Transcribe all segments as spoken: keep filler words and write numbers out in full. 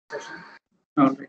session. All right.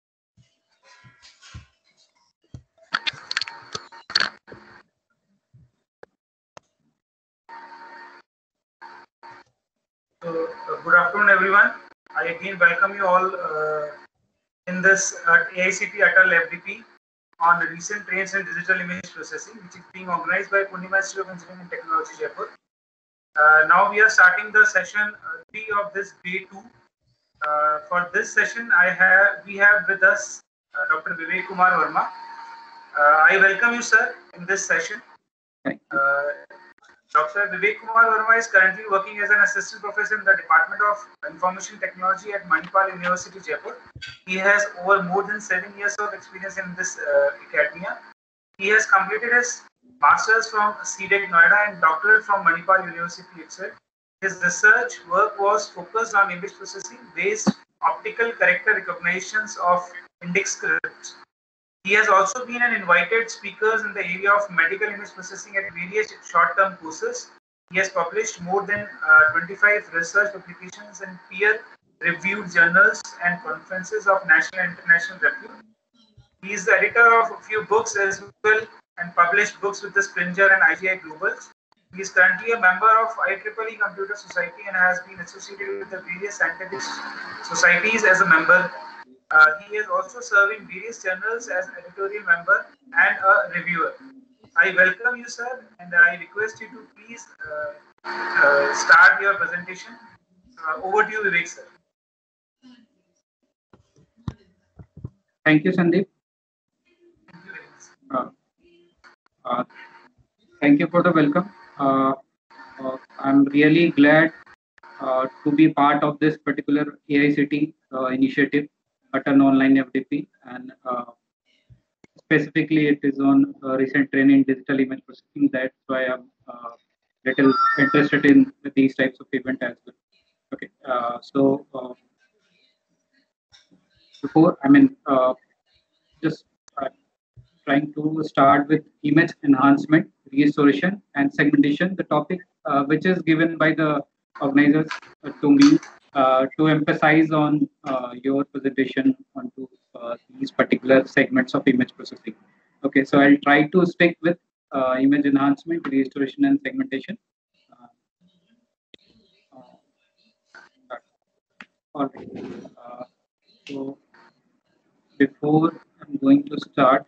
So, uh, good afternoon, everyone. I again welcome you all uh, in this uh, A I C T Atal F D P on the recent trends in digital image processing, which is being organized by Pune Institute of Engineering and Technology, Jaipur. Uh, now we are starting the session uh, three of this day two. Uh, for this session, I have we have with us uh, Doctor Vivek Kumar Verma. Uh, I welcome you, sir, in this session. Thank you. Uh, Doctor Vivek Kumar Verma is currently working as an assistant professor in the Department of Information Technology at Manipal University, Jaipur. He has over more than seven years of experience in this uh, academia. He has completed his master's from C D E C Noida and doctorate from Manipal University itself. His research work was focused on image processing based optical character recognitions of index scripts. He has also been an invited speaker in the area of medical image processing at various short-term courses. He has published more than uh, twenty-five research publications in peer-reviewed journals and conferences of national and international repute. He is the editor of a few books as well and published books with the Springer and I G I Globals. He is currently a member of I triple E Computer Society and has been associated with the various scientific societies as a member. Uh, he is also serving various journals as an editorial member and a reviewer. I welcome you, sir, and I request you to please uh, uh, start your presentation. Uh, over to you, Vivek, sir. Thank you, Sandeep. Uh, uh, thank you for the welcome. Uh, uh, I'm really glad uh, to be part of this particular A I C T uh, initiative at an online F D P, and uh, specifically it is on uh, recent trend in digital image processing. That's why I'm uh, little interested in these types of event as well. Okay, uh, so uh, before I mean uh, just uh, trying to start with image enhancement, restoration, and segmentation, the topic uh, which is given by the organizers uh, to me uh, to emphasize on uh, your presentation onto uh, these particular segments of image processing. Okay, so I'll try to stick with uh, image enhancement, restoration, and segmentation. Uh, uh, all right. Uh, so before I'm going to start,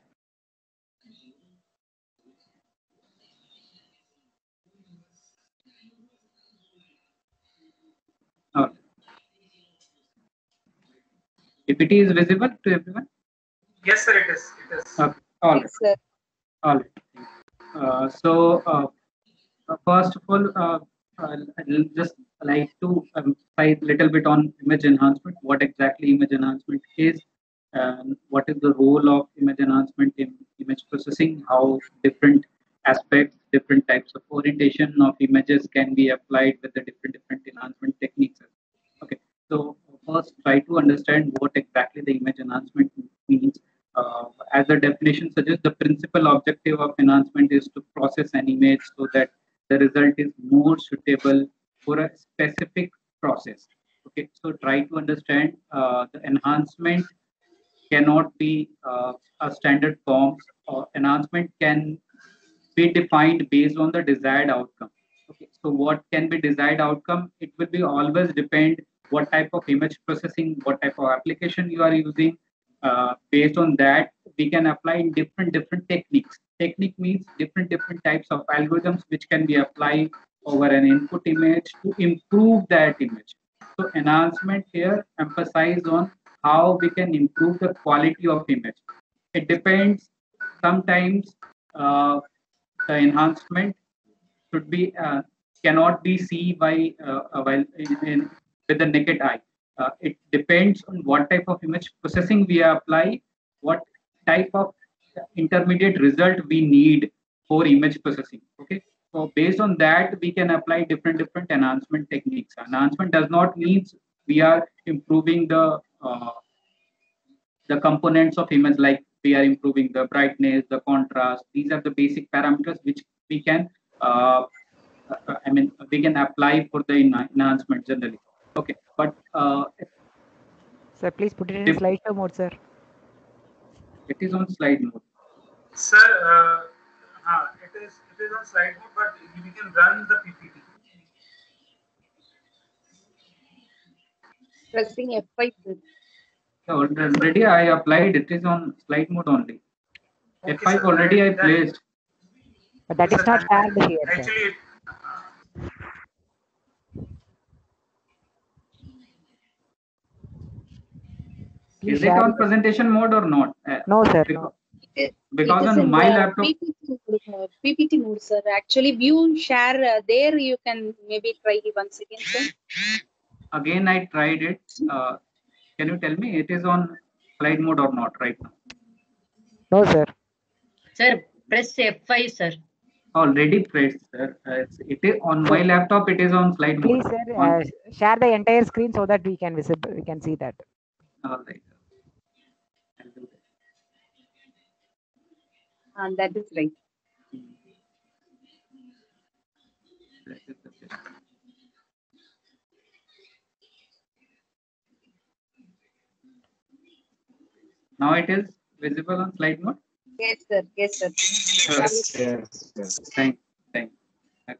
uh, P P T is visible to everyone? Yes, sir, it is. It is. Uh, all right. Yes, sir. All right. Uh, so, uh, uh, first of all, uh, I'll, I'll just like to emphasize a little bit on image enhancement, what exactly image enhancement is, and what is the role of image enhancement in image processing, how different aspects, different types of orientation of images can be applied with the different different enhancement techniques. Okay, so first try to understand what exactly the image enhancement means. Uh, as the definition suggests, the principal objective of enhancement is to process an image so that the result is more suitable for a specific process. Okay, so try to understand uh, the enhancement cannot be uh, a standard forms, or enhancement can be defined based on the desired outcome. Okay, so what can be desired outcome? It will be always depend what type of image processing, what type of application you are using. Uh, based on that, we can apply in different different techniques. Technique means different different types of algorithms which can be applied over an input image to improve that image. So enhancement here emphasize on how we can improve the quality of image. It depends. Sometimes uh, the enhancement should be uh, cannot be seen by uh, uh, while in, in, with the naked eye. Uh, it depends on what type of image processing we apply, what type of intermediate result we need for image processing. Okay, so based on that, we can apply different different enhancement techniques. Enhancement does not mean we are improving the uh, the components of image, like we are improving the brightness, the contrast. These are the basic parameters which we can uh, uh, I mean we can apply for the enhancement generally. Okay, but uh, Sir, please put it in slideshow mode, sir. It is on slide mode. Sir, uh, uh, it is it is on slide mode, but we can run the P P T. Pressing F five. So already I applied. It is on slide mode only. Okay, F five sir, already I that- placed. But that Sir, is not and- shared here, sir. Actually, Please Is it share on it. presentation mode or not? Uh, No, sir. Because, No. It, because it is on in my the laptop, P P T mode, uh, P P T mode, sir. Actually, view share uh, there. You can maybe try once again, sir. again I tried it. Uh, can you tell me it is on slide mode or not right now? No, sir. Sir, press F five, sir. Already pressed, sir. Uh, it's, it is on my laptop. It is on slide Please, mode. sir, On, uh, share the entire screen so that we can visible. We can see that. all right. I'll do that. And that is right. That is the best. Now it is visible on slide mode. Yes, sir. Yes, sir. Yes, yes, yes. Thank, thank. Okay.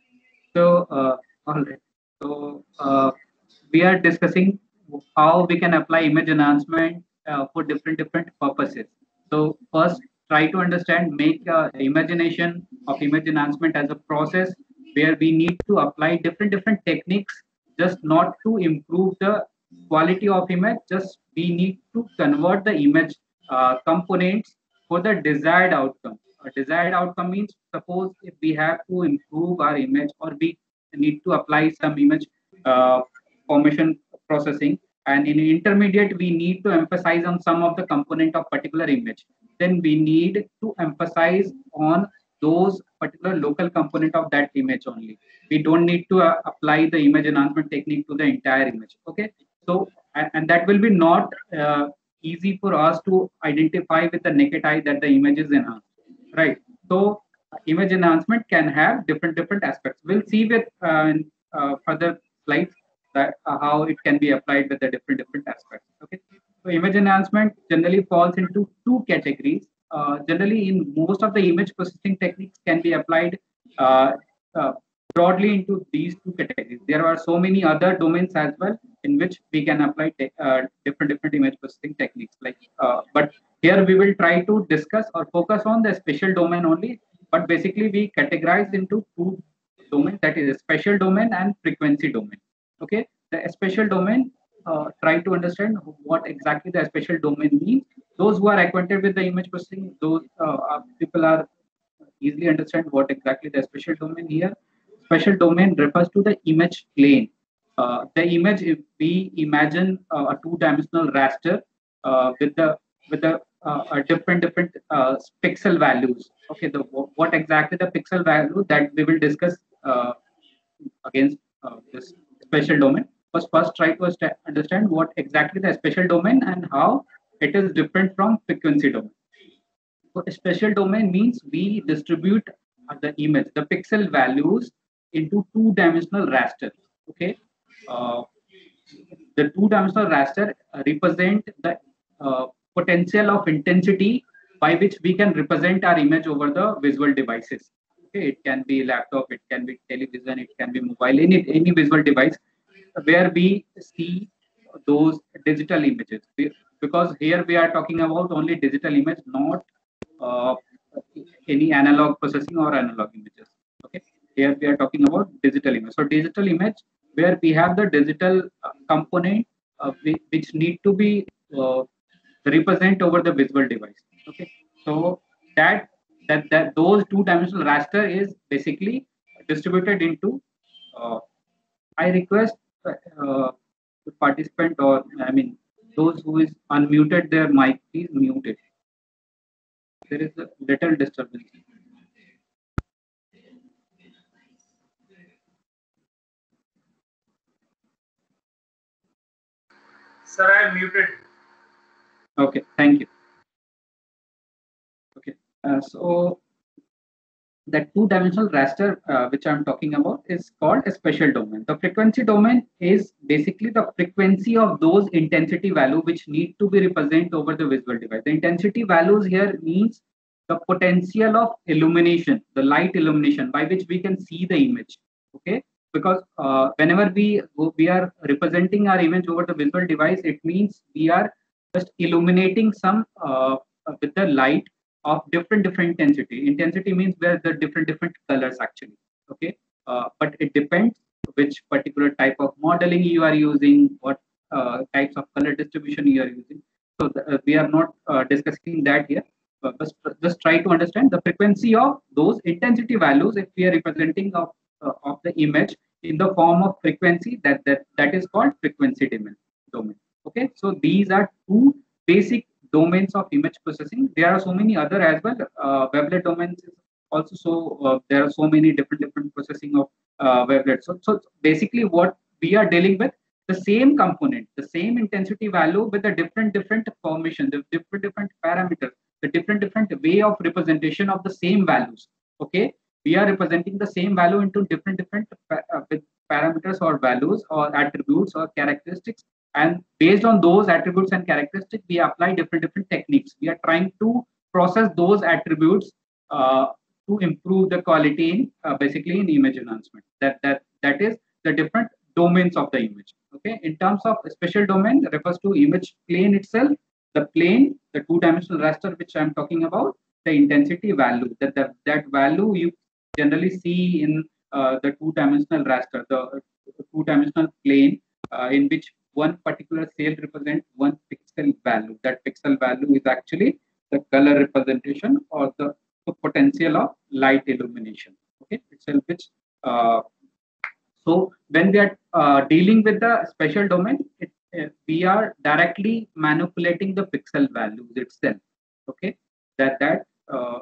So, uh, all right. So, uh, we are discussing how we can apply image enhancement uh, for different different purposes. So, first, try to understand, make uh, imagination of image enhancement as a process where we need to apply different different techniques, just not to improve the quality of image, just we need to convert the image uh, components for the desired outcome. A desired outcome means, suppose if we have to improve our image or we need to apply some image uh, formation processing, and in intermediate we need to emphasize on some of the component of particular image, then we need to emphasize on those particular local component of that image only. We don't need to uh, apply the image enhancement technique to the entire image. Okay, so and, and that will be not uh, easy for us to identify with the naked eye that the image is enhanced, right? So uh, image enhancement can have different different aspects. We'll see with uh, in, uh, further slides that uh, how it can be applied with the different different aspects. Okay, so image enhancement generally falls into two categories. Uh, generally, in most of the image processing techniques can be applied uh, uh, broadly into these two categories. There are so many other domains as well in which we can apply te- uh, different different image processing techniques. Like, uh, but here we will try to discuss or focus on the spatial domain only. But basically, we categorize into two domains, that is a spatial domain and frequency domain. Okay, the spatial domain. Uh, try to understand what exactly the spatial domain means. Those who are acquainted with the image processing, those uh, uh, people are easily understand what exactly the spatial domain here. Spatial domain refers to the image plane. Uh, the image, if we imagine uh, a two-dimensional raster uh, with the with the uh, a different different uh, pixel values. Okay, the what exactly the pixel value that we will discuss uh, against uh, this spatial domain. First, first try to understand what exactly the spatial domain and how it is different from frequency domain. So a spatial domain means we distribute uh, the image, the pixel values into two-dimensional raster. Okay, uh, the two-dimensional raster uh, represent the uh, potential of intensity by which we can represent our image over the visual devices. Okay, it can be laptop, it can be television, it can be mobile, any any visual device where we see those digital images. We- Because here we are talking about only digital image, not uh, any analog processing or analog images. Okay, here we are talking about digital image. So digital image where we have the digital uh, component uh, whi- which need to be uh, represent over the visual device. Okay, so that that that those two dimensional raster is basically distributed into. Uh, I request uh, the participant, or I mean those who is unmuted their mic, please mute it. There is a little disturbance. sir, I am muted. Okay, thank you. Okay, uh, so that two-dimensional raster uh, which I'm talking about is called a special domain. The frequency domain is basically the frequency of those intensity value which need to be represented over the visual device. The intensity values here means the potential of illumination, the light illumination by which we can see the image. Okay, because uh, whenever we we are representing our image over the visual device, it means we are just illuminating some uh, with the light of different different intensity. Intensity means where the different different colors actually. Okay, uh, but it depends which particular type of modeling you are using, what uh, types of color distribution you are using. So the, uh, we are not uh, discussing that here. But just, just try to understand the frequency of those intensity values if we are representing of uh, of the image in the form of frequency, that that that is called frequency domain. Domain. Okay, so these are two basic domains of image processing. There are so many other as well. Uh, wavelet domains is also, so uh, there are so many different different processing of uh, wavelets. So, so basically, what we are dealing with, the same component, the same intensity value with a different different formation, the different different parameters, the different different way of representation of the same values. Okay, we are representing the same value into different different uh, with parameters or values or attributes or characteristics, and based on those attributes and characteristics we apply different different techniques. We are trying to process those attributes uh, to improve the quality in uh, basically in image enhancement. That that that is the different domains of the image. Okay, in terms of special domain, refers to image plane itself, the plane, the two-dimensional raster which I'm talking about, the intensity value, that that, that value you generally see in uh, the two-dimensional raster, the, the two-dimensional plane uh, in which one particular cell represents one pixel value. That pixel value is actually the color representation or the, the potential of light illumination. Okay, itself which uh, so when we are uh, dealing with the special domain, it, uh, we are directly manipulating the pixel values itself. Okay, that that uh,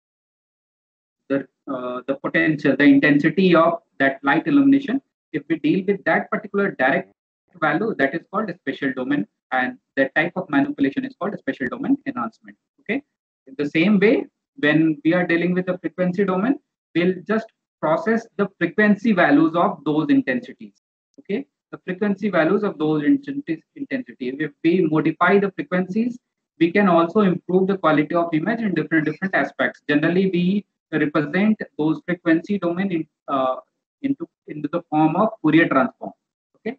the uh, the potential, the intensity of that light illumination. If we deal with that particular direct value, that is called a special domain, and that type of manipulation is called a special domain enhancement. Okay, in the same way, when we are dealing with the frequency domain, we'll just process the frequency values of those intensities. Okay, the frequency values of those intensity. If we modify the frequencies, we can also improve the quality of image in different different aspects. Generally, we represent those frequency domain in, uh, into into the form of Fourier transform. Okay.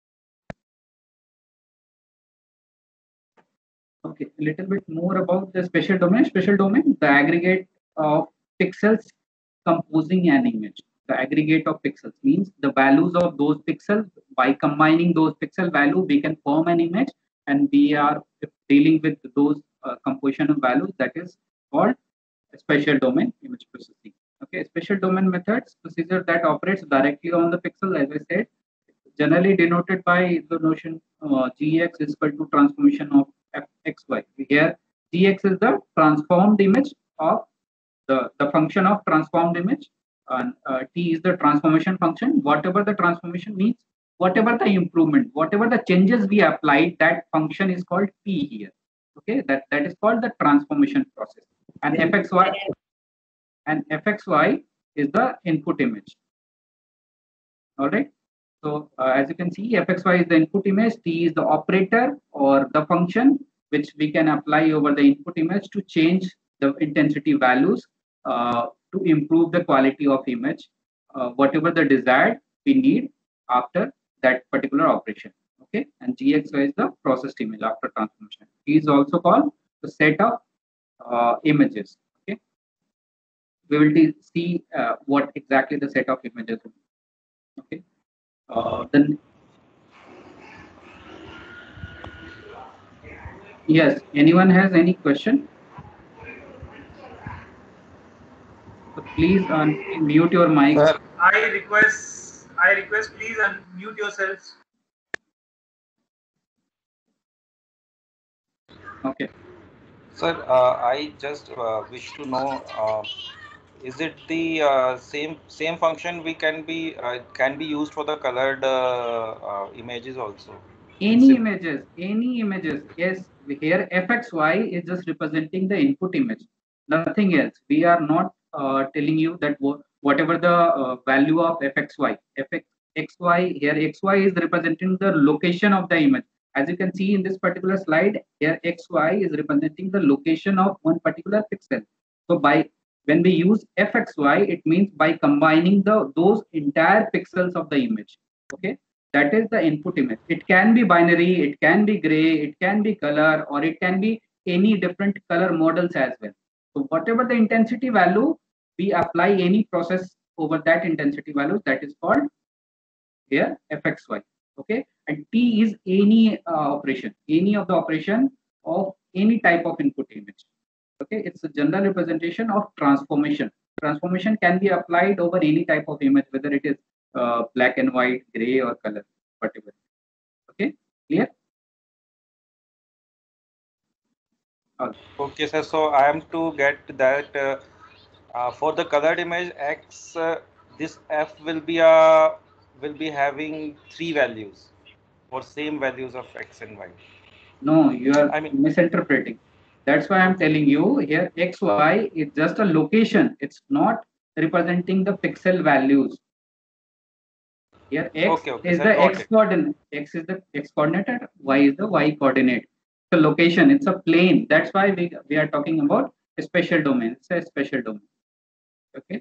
Okay, a little bit more about the special domain. Special domain, the aggregate of pixels composing an image. The aggregate of pixels means the values of those pixels. By combining those pixel value, we can form an image, and we are dealing with those uh, composition of values. That is called special domain image processing. Okay, special domain methods, procedure that operates directly on the pixel, as I said, generally denoted by the notion uh, G X is equal to transformation of F X Y. Here, G X is the transformed image of the, the function of transformed image, and uh, T is the transformation function. Whatever the transformation means, whatever the improvement, whatever the changes we applied, that function is called T here. Okay, that, that is called the transformation process. And F X Y and F X Y is the input image. All right. So uh, as you can see, F X Y is the input image, T is the operator or the function which we can apply over the input image to change the intensity values uh, to improve the quality of image, uh, whatever the desired we need after that particular operation. Okay, and G X Y is the processed image after transformation. T is also called the set of uh, images. Okay, we will see uh, what exactly the set of images is. Okay. Uh, then, yes, anyone has any question? So please unmute your mic. Sir, I request, I request, please unmute yourselves. Okay. Sir, uh, I just uh, wish to know, uh, is it the uh, same same function we can be uh, can be used for the colored uh, uh, images also? Any images, any images. Yes, here F X Y is just representing the input image, nothing else. We are not uh, telling you that wha- whatever the uh, value of fxy, fxy here, xy is representing the location of the image. As you can see in this particular slide, here xy is representing the location of one particular pixel. So by when we use fxy, it means by combining the those entire pixels of the image. Okay, that is the input image. It can be binary, it can be gray, it can be color, or it can be any different color models as well. So whatever the intensity value, we apply any process over that intensity value, that is called here fxy. Okay, and t is any uh, operation, any of the operation of any type of input image. Okay, it's a general representation of transformation. Transformation can be applied over any type of image, whether it is uh, black and white, gray, or color, whatever. Okay, clear? Okay, sir. So I am to get that uh, uh, for the colored image X, uh, this F will be a will be having three values or same values of X and Y. No, you are I mean, misinterpreting. That's why I'm okay, telling you here xy is just a location. It's not representing the pixel values. Here x okay, okay, is sir. the Got x it. coordinate. X is the x coordinate and y is the y coordinate. The location, it's a plane. That's why we, we are talking about a special domain. It's a special domain. Okay.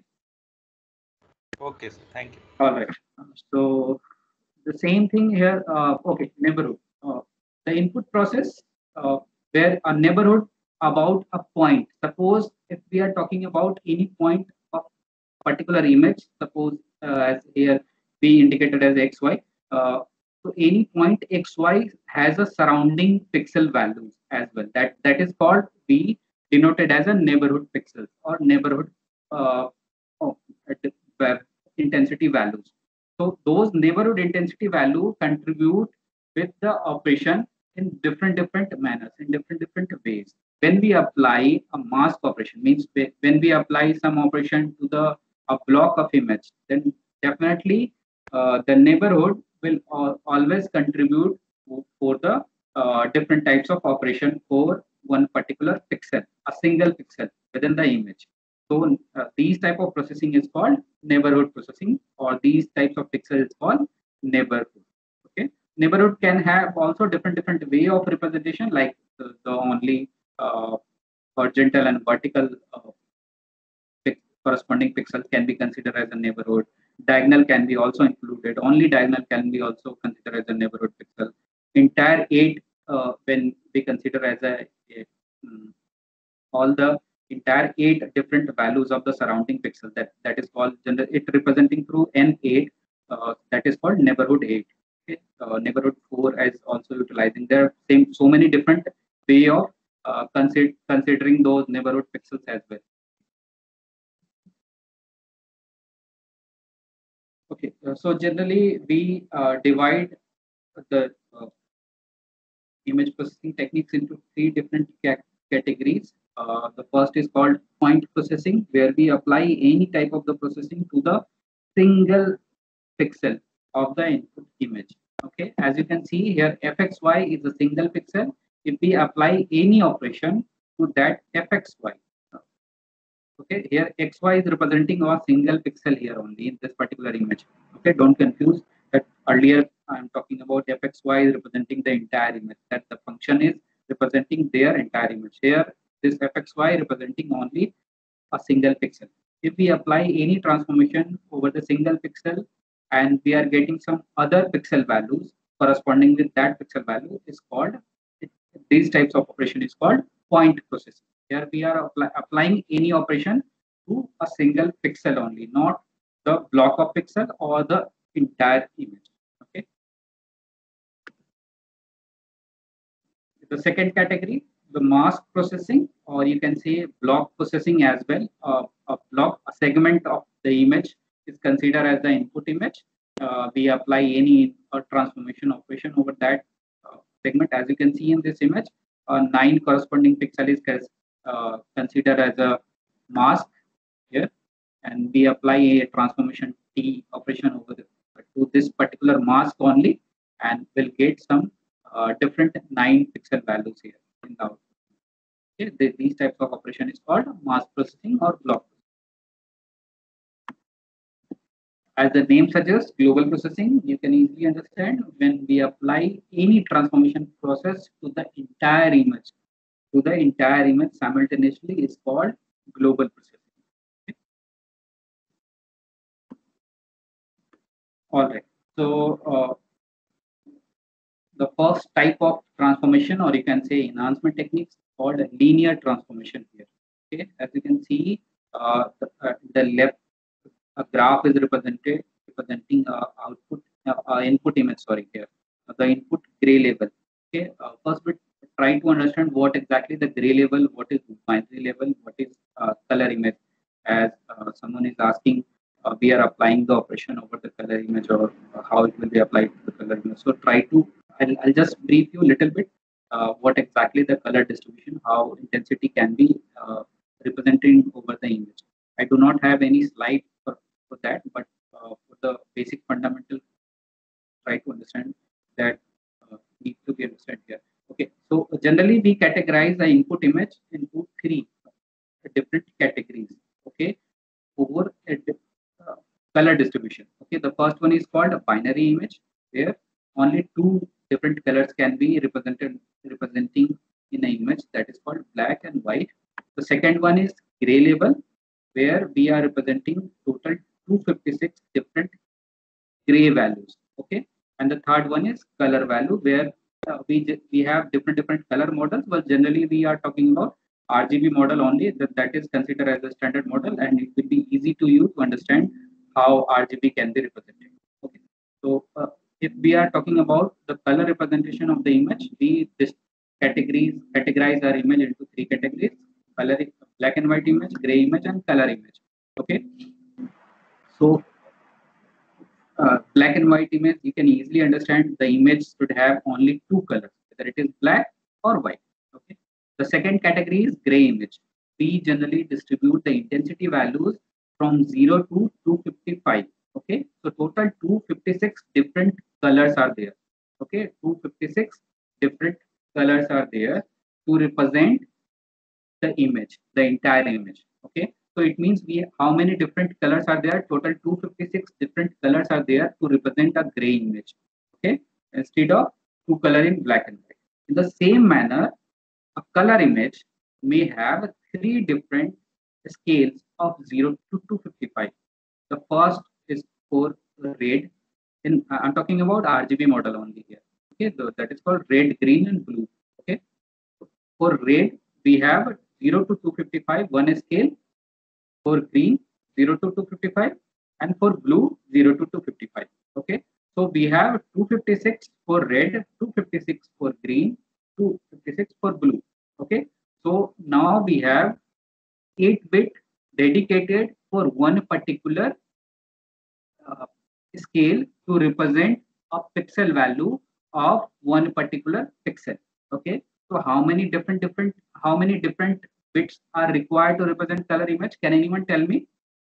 Okay, sir. Thank you. All right. So the same thing here. Uh, okay, neighborhood. Uh, the input process uh, where a neighborhood about a point. Suppose if we are talking about any point of particular image, suppose uh, as here we indicated as xy. Uh, so any point xy has a surrounding pixel values as well. That that is called we denoted as a neighborhood pixels or neighborhood uh, oh, intensity values. So those neighborhood intensity value contribute with the operation in different different manners, in different different ways. When we apply a mask operation, means when we apply some operation to the a block of image, then definitely uh, the neighborhood will al- always contribute for for the uh, different types of operation for one particular pixel, a single pixel within the image. So uh, these type of processing is called neighborhood processing, or these types of pixels is called neighborhood. Okay, neighborhood can have also different different way of representation, like the, the only uh, horizontal and vertical uh, corresponding pixels can be considered as a neighborhood. Diagonal can be also included. Only diagonal can be also considered as a neighborhood pixel. Entire eight, uh, when we consider as a, a um, all the entire eight different values of the surrounding pixel, that that is called general, it representing through n eight, uh, that is called neighborhood eight. Okay? Uh, neighborhood four is also utilizing there same so many different way of uh, consider, considering those neighborhood pixels as well. Okay, uh, so generally we uh, divide the uh, image processing techniques into three different ca- categories. Uh, the first is called point processing, where we apply any type of the processing to the single pixel of the input image. Okay, as you can see here, fxy is a single pixel. If we apply any operation to that fxy, okay, here xy is representing a single pixel here only in this particular image. Okay, don't confuse that. Earlier I'm talking about fxy is representing the entire image, that the function is representing their entire image. Here this fxy representing only a single pixel. If we apply any transformation over the single pixel and we are getting some other pixel values corresponding with that pixel value, is called, these types of operation is called point processing. Here we are apply, applying any operation to a single pixel only, not the block of pixel or the entire image. Okay. The second category, the mask processing, or you can say block processing as well. Uh, a block, a segment of the image is considered as the input image. Uh, we apply any uh, transformation operation over that uh, segment. As you can see in this image, uh, nine corresponding pixel is uh, considered as a mask here, and we apply a transformation T operation over the, to this particular mask only, and will get some uh, different nine pixel values here in the output. Okay, the, these types of operation is called mask processing or block. As the name suggests, global processing, you can easily understand when we apply any transformation process to the entire image, to the entire image simultaneously is called global processing. All right. So uh, the first type of transformation, or you can say enhancement techniques, called a linear transformation here. Okay, as you can see, uh, the, uh, the left a graph is represented representing uh, output uh, uh, input image. Sorry, here uh, the input gray label. Okay, uh, first we try to understand what exactly the gray label, what is binary label, what is uh, color image. As uh, someone is asking, uh, we are applying the operation over the color image, or uh, how it will be applied to the color image. So try to, I'll, I'll just brief you a little bit uh, what exactly the color distribution, how intensity can be uh, represented over the image. I do not have any slide for, for that, but uh, for the basic fundamental, try to understand that uh, need to be understood here. Okay, so generally we categorize the input image into three different categories. Okay, over a uh, color distribution. Okay, the first one is called a binary image, where only two different colors can be represented representing in an image, that is called black and white. The second one is gray label, where we are representing total two hundred fifty-six different gray values. Okay, and the third one is color value, where uh, we we have different different color models, but generally we are talking about R G B model only. That that is considered as a standard model, and it will be easy to you to understand how R G B can be represented. Okay, so uh, if we are talking about the color representation of the image, we this categories categorize our image into three categories: color, black and white image, gray image, and color image. Okay, so uh, black and white image, you can easily understand the image should have only two colors, whether it is black or white. Okay. The second category is gray image. We generally distribute the intensity values from zero to two hundred fifty-five. Okay, so total two hundred fifty-six different colors are there. Okay, two hundred fifty-six different colors are there to represent the image, the entire image. Okay, so it means we how many different colors are there? Total two hundred fifty-six different colors are there to represent a gray image. Okay, instead of two color in black and white. In the same manner, a color image may have three different scales of zero to two hundred fifty-five. The first is for red. In I'm talking about R G B model only here. Okay, so that is called red, green, and blue. Okay, for red we have zero to two hundred fifty-five one scale. For green, zero to two hundred fifty-five, and for blue, zero to two hundred fifty-five. Okay, so we have two hundred fifty-six for red, two hundred fifty-six for green, two hundred fifty-six for blue. Okay, so now we have eight bit dedicated for one particular uh, scale to represent a pixel value of one particular pixel. Okay, so how many different different how many different bits are required to represent color image? Can anyone tell me?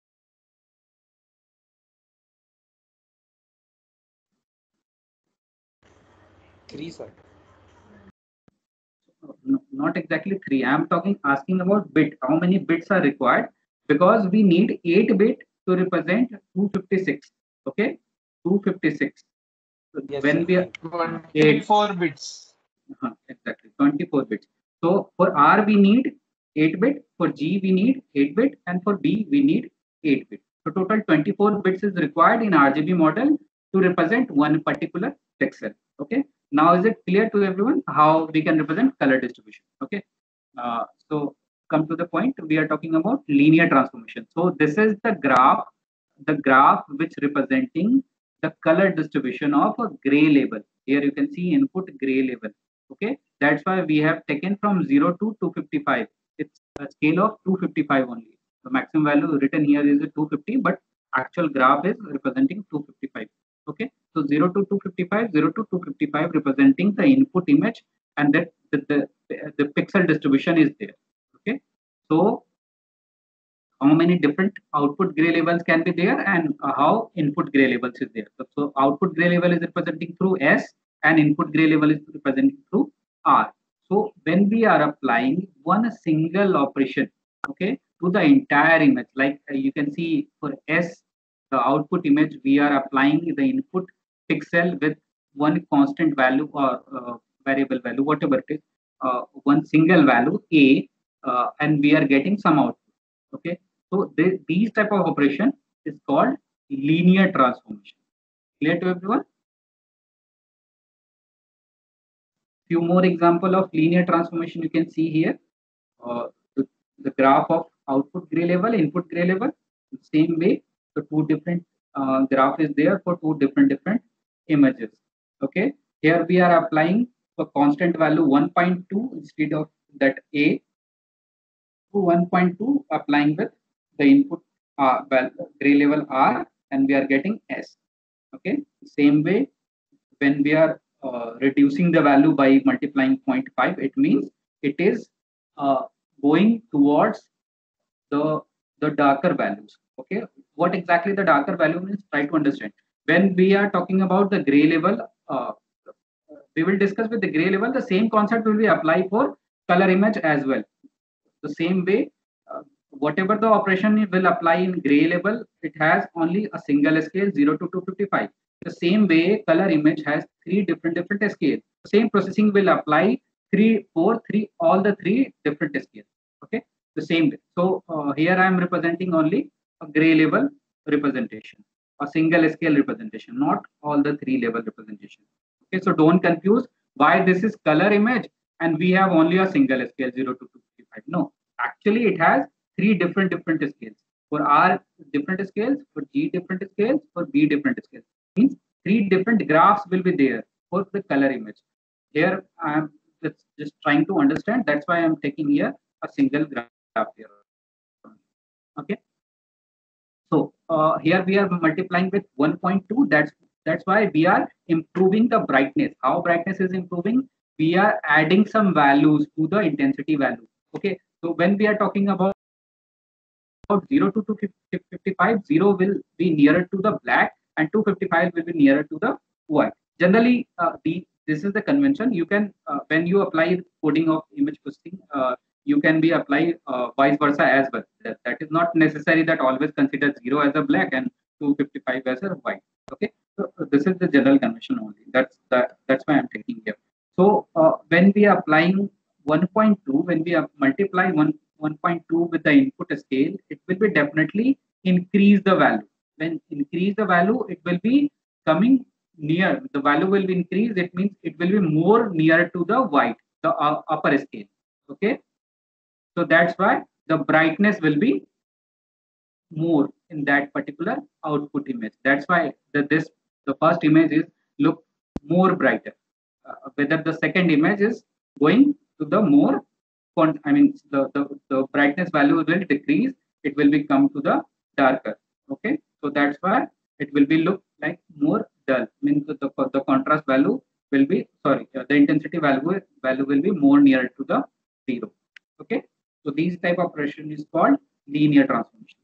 Three, sir. No, not exactly three. I am talking asking about bit. How many bits are required? Because we need eight bit to represent two hundred fifty-six. Okay, two hundred fifty-six. So Yes, when sir. we are twenty-four bits. uh, exactly twenty-four bits. So for R we need eight bit, for G we need eight bit, and for B we need eight bit. So total twenty-four bits is required in R G B model to represent one particular pixel. Okay. Now is it clear to everyone how we can represent color distribution? Okay. Uh, so come to the point. We are talking about linear transformation. So this is the graph, the graph which representing the color distribution of a gray label. Here you can see input gray label. Okay, that's why we have taken from zero to two hundred fifty-five. It's a scale of two hundred fifty-five only. The maximum value written here is two hundred fifty, but actual graph is representing two hundred fifty-five. Okay, so zero to two hundred fifty-five, zero to two hundred fifty-five representing the input image, and that the, the, the pixel distribution is there. Okay, so how many different output gray labels can be there, and uh, how input gray labels is there. So, so output gray label is representing through S, and input gray label is representing through R. So when we are applying one single operation, okay, to the entire image, like uh, you can see for S, the output image, we are applying the input pixel with one constant value or uh, variable value, whatever it is, uh, one single value A, uh, and we are getting some output. Okay, so this, these type of operation is called linear transformation. Clear to everyone? Few more example of linear transformation you can see here. Uh, the, the graph of output gray level, input gray level. Same way, the two different uh, graph is there for two different different images. Okay, here we are applying a constant value one point two instead of that A to one point two, applying with the input uh, well, gray level R, and we are getting S. Okay, same way, when we are uh, reducing the value by multiplying zero point five, it means it is uh, going towards the the darker values. Okay, what exactly the darker value means, try to understand. When we are talking about the gray level, uh, we will discuss with the gray level, the same concept will be applied for color image as well. The same way, uh, whatever the operation will apply in gray level, it has only a single scale, zero to two fifty-five. The same way, color image has three different different scales. The same processing will apply three, four, three, all the three different scales. Okay, the same way. So uh, here I am representing only a gray level representation, a single scale representation, not all the three level representation. Okay, so don't confuse why this is color image and we have only a single scale, zero to two fifty-five. No, actually it has three different different scales. For R different scales, for G different scales, for B different scales. Means three different graphs will be there for the color image. Here I am just, just trying to understand. That's why I am taking here a single graph here. Okay. So uh, here we are multiplying with one point two. That's that's why we are improving the brightness. How brightness is improving? We are adding some values to the intensity value. Okay. So when we are talking about zero to two fifty-five, zero will be nearer to the black and two fifty-five will be nearer to the white. Generally, uh, the this is the convention. You can uh, when you apply coding of image processing, uh, you can be apply uh, vice versa as well. That, that is not necessary that always consider zero as a black and two fifty-five as a white. Okay, so uh, this is the general convention only. That's that. That's why I'm taking here. So uh, when we are applying one point two, when we are multiply one one point two with the input scale, it will be definitely increase the value. When increase the value, it will be coming near. The value will be increased. It means it will be more near to the white, the uh, upper scale. Okay, so that's why the brightness will be more in that particular output image. That's why the this the first image is look more brighter. Uh, whether the second image is going to the more, I mean the, the the brightness value will decrease. It will become to the darker. Okay, so that's why it will be look like more dull. Means the the, the contrast value will be sorry uh, the intensity value value will be more near to the zero. Okay, so these type of operation is called linear transformation.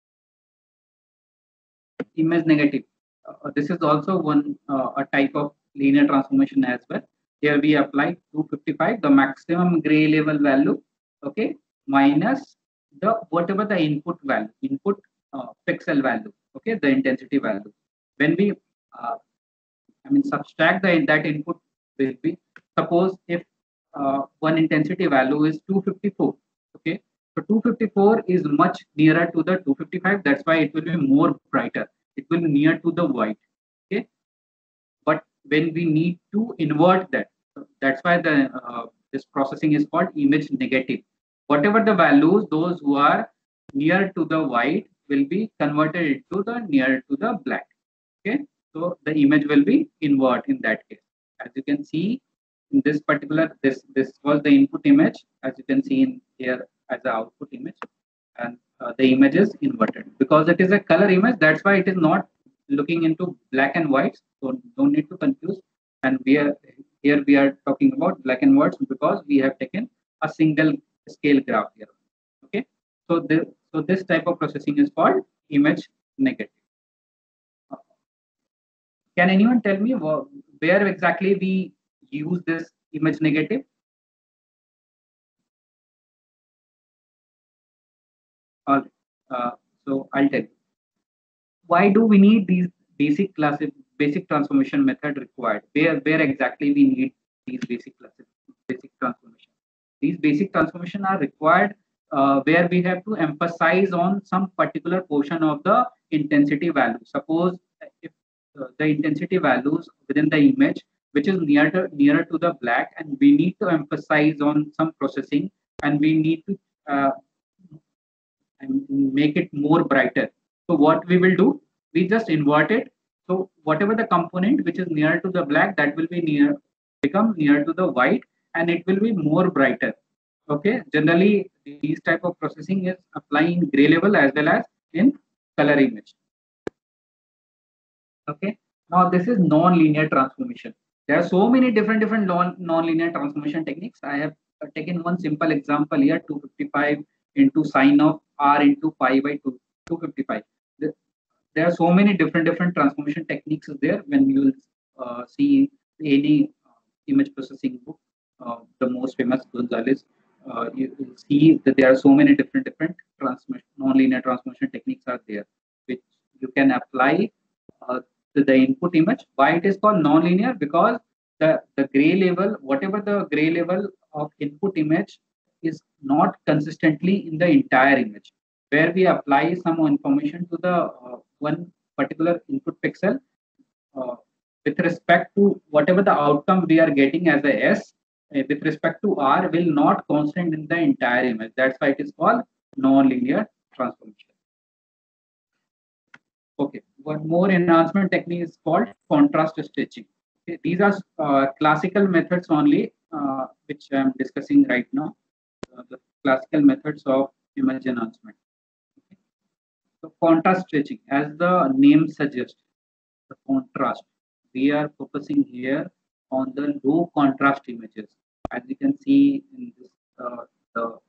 Image negative. Uh, this is also one uh, a type of linear transformation as well. Here we apply two fifty-five, the maximum gray level value, okay, minus the whatever the input value, input uh, pixel value, okay, the intensity value. When we, uh, I mean, subtract the that input will be, suppose if uh, one intensity value is two fifty-four, okay, so two fifty-four is much nearer to the two fifty-five. That's why it will be more brighter. It will be near to the white, okay. But when we need to invert that, that's why the uh, this processing is called image negative. Whatever the values, those who are near to the white will be converted into the near to the black. Okay, so the image will be invert in that case. As you can see in this particular, this this was the input image. As you can see in here as the output image, and uh, the image is inverted because it is a color image. That's why it is not looking into black and white. So don't need to confuse. And we are here we are talking about black and whites because we have taken a single scale graph here. Okay, so this so this type of processing is called image negative. Can anyone tell me where exactly we use this image negative? All right. Uh, so I'll tell you. why do we need these basic classes, basic transformation method required? Where where exactly we need these basic classes, basic transformation? These basic transformation are required uh, where we have to emphasize on some particular portion of the intensity value. Suppose if uh, the intensity values within the image which is near to nearer to the black, and we need to emphasize on some processing, and we need to uh, and make it more brighter. So what we will do, we just invert it. So whatever the component which is near to the black, that will be near become near to the white, and it will be more brighter. Okay, generally these type of processing is applying gray level as well as in color image. Okay, now this is non-linear transformation. There are so many different different non non-linear transformation techniques. I have uh, taken one simple example here: two fifty-five into sine of r into pi by two, 255. There, there are so many different different transformation techniques there. When you uh, see any uh, image processing book, uh, the most famous Gonzalez, uh, you will see that there are so many different different transformation non-linear transformation techniques are there, which you can apply uh, to the input image. Why it is called non-linear? Because the, the gray level, whatever the gray level of input image is not consistently in the entire image. Where we apply some information to the uh, one particular input pixel uh, with respect to whatever the outcome we are getting as a S, uh, with respect to R will not constant in the entire image. That's why it is called non-linear transformation. Okay, one more enhancement technique is called contrast stretching. Okay, these are uh, classical methods only, uh, which I am discussing right now. Uh, the classical methods of image enhancement. Okay. So contrast stretching, as the name suggests, the contrast. We are focusing here on the low contrast images. As you can see in this, uh, the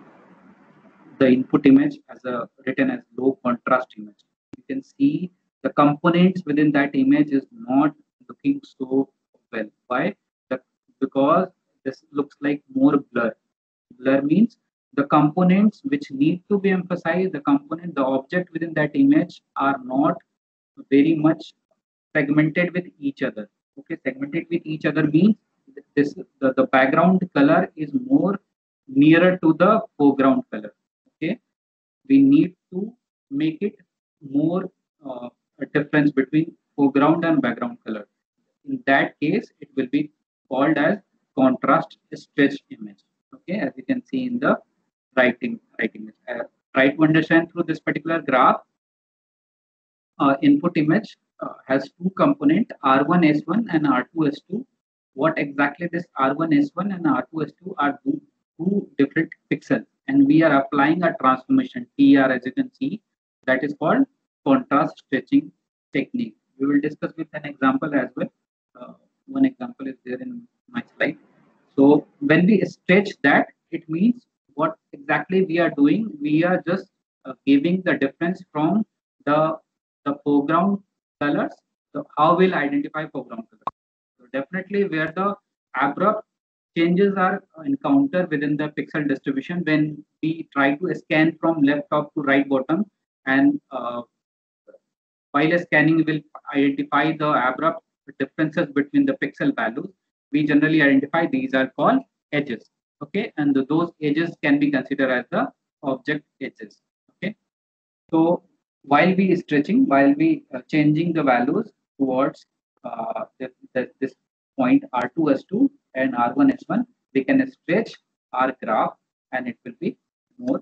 the input image as a written as low contrast image. You can see the components within that image is not looking so well. Why? The, because this looks like more blur. Blur means the components which need to be emphasized, the component, the object within that image are not very much segmented with each other. Okay, segmented with each other means this the, the background color is more nearer to the foreground color. Okay, we need to make it more uh, a difference between foreground and background color. In that case, it will be called as contrast stretched image. Okay, as you can see in the right, im right image. Uh, try to understand through this particular graph. Uh, input image uh, has two component R one S one and R two S two. What exactly this R one S one and R two S two are two, two different pixels, and we are applying a transformation T R, as you can see, that is called contrast stretching technique. We will discuss with an example as well. Uh, one example is there in my slide. So when we stretch that, it means what exactly we are doing. We are just uh, giving the difference from the the foreground colors. So how will identify foreground colors? So definitely where the abrupt changes are encountered within the pixel distribution when we try to scan from left top to right bottom, and uh, while scanning will identify the abrupt differences between the pixel values, we generally identify these are called edges. Okay, and the, those edges can be considered as the object edges. Okay, so while we stretching, while we uh, changing the values towards uh, the, the, this point R two S two and R one S one, we can stretch our graph and it will be more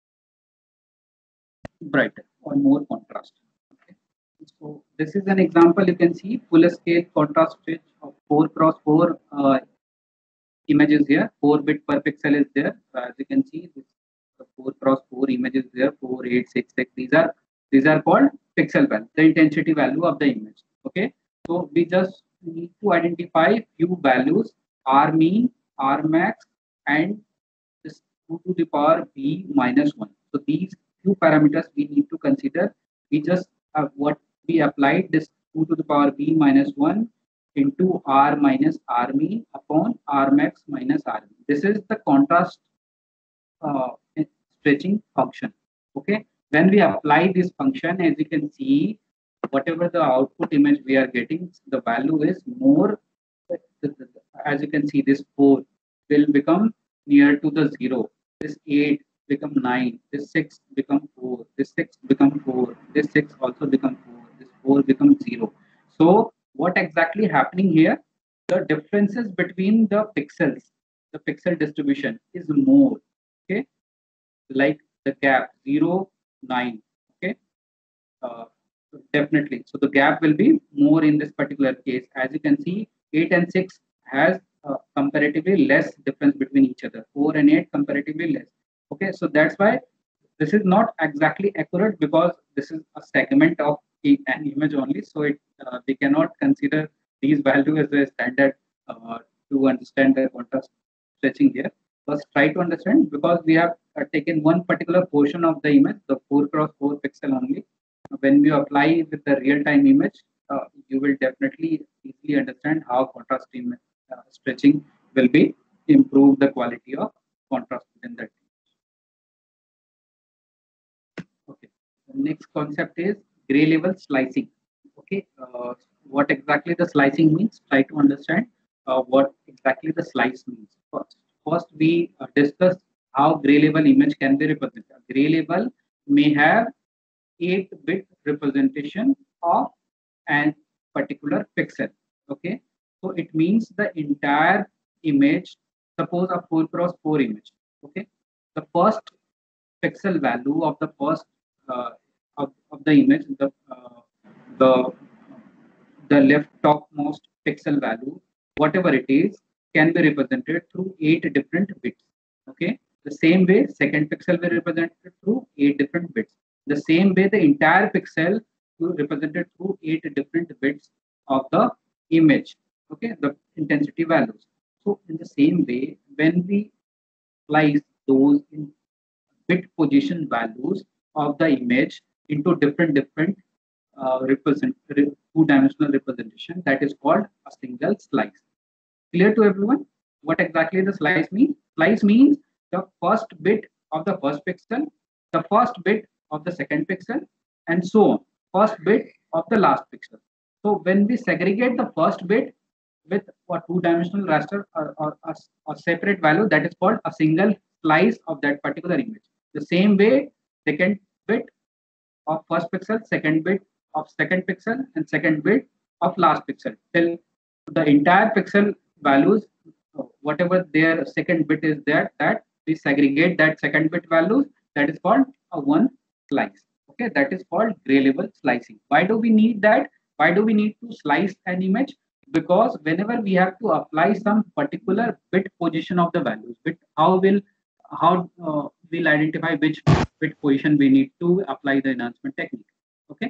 brighter or more contrast. Okay. So this is an example. You can see full scale contrast stretch of four cross four uh, images here. four bit per pixel is there. Uh, as you can see, this the four cross four images there. four, eight, six, six. These are these are called pixel value, the intensity value of the image. Okay, so we just need to identify few values: R mean, R max, and this two to the power b minus one. So these few parameters we need to consider. We just have what we applied this two to the power b minus one into R minus R mean upon R max minus R mean. This is the contrast uh, stretching function. Okay, when we apply this function, as you can see, whatever the output image we are getting, the value is more. As you can see, this four will become near to the zero. This eight become nine. This six become four. This six become four. This six also become four. This four becomes zero. So what exactly happening here? The differences between the pixels, the pixel distribution is more. Okay, like the gap zero nine. Okay, uh, definitely. So the gap will be more in this particular case. As you can see, eight and six has uh, comparatively less difference between each other. four and eight comparatively less. Okay, so that's why this is not exactly accurate, because this is a segment of an image only. So it uh, we cannot consider these values as a standard uh, to understand the contrast stretching here. First, try to understand, because we have uh, taken one particular portion of the image, the four cross four pixel only. When we apply with the real-time image, uh, you will definitely easily understand how contrast image uh, stretching will be improve the quality of contrast within that. Okay. The next concept is gray level slicing. Okay. Uh, what exactly the slicing means? Try to understand uh, what exactly the slice means. First, first we uh, discuss how gray level image can be represented. A gray level may have eight bit representation of an particular pixel. Okay, so it means the entire image, suppose a four cross four image. Okay, the first pixel value of the first uh, of, of the image, the uh, the the left topmost pixel value, whatever it is, can be represented through eight different bits. Okay, the same way second pixel will be represented through eight different bits. The same way the entire pixel will be represented through eight different bits of the image. Okay, the intensity values. So in the same way, when we slice those in bit position values of the image into different different uh, represent two-dimensional representation, that is called a single slice. Clear to everyone what exactly the slice means? Slice means the first bit of the first pixel, the first bit of the second pixel, and so on. First bit of the last pixel. So when we segregate the first bit with a two-dimensional raster or, or a, a separate value, that is called a single slice of that particular image. The same way, second bit of first pixel, second bit of second pixel, and second bit of last pixel, till the entire pixel values, whatever their second bit is there, that we segregate that second bit values, that is called a one slice. Okay, that is called gray level slicing. Why do we need that? Why do we need to slice an image? Because whenever we have to apply some particular bit position of the values, bit how will how uh, we'll identify which bit position we need to apply the enhancement technique. Okay,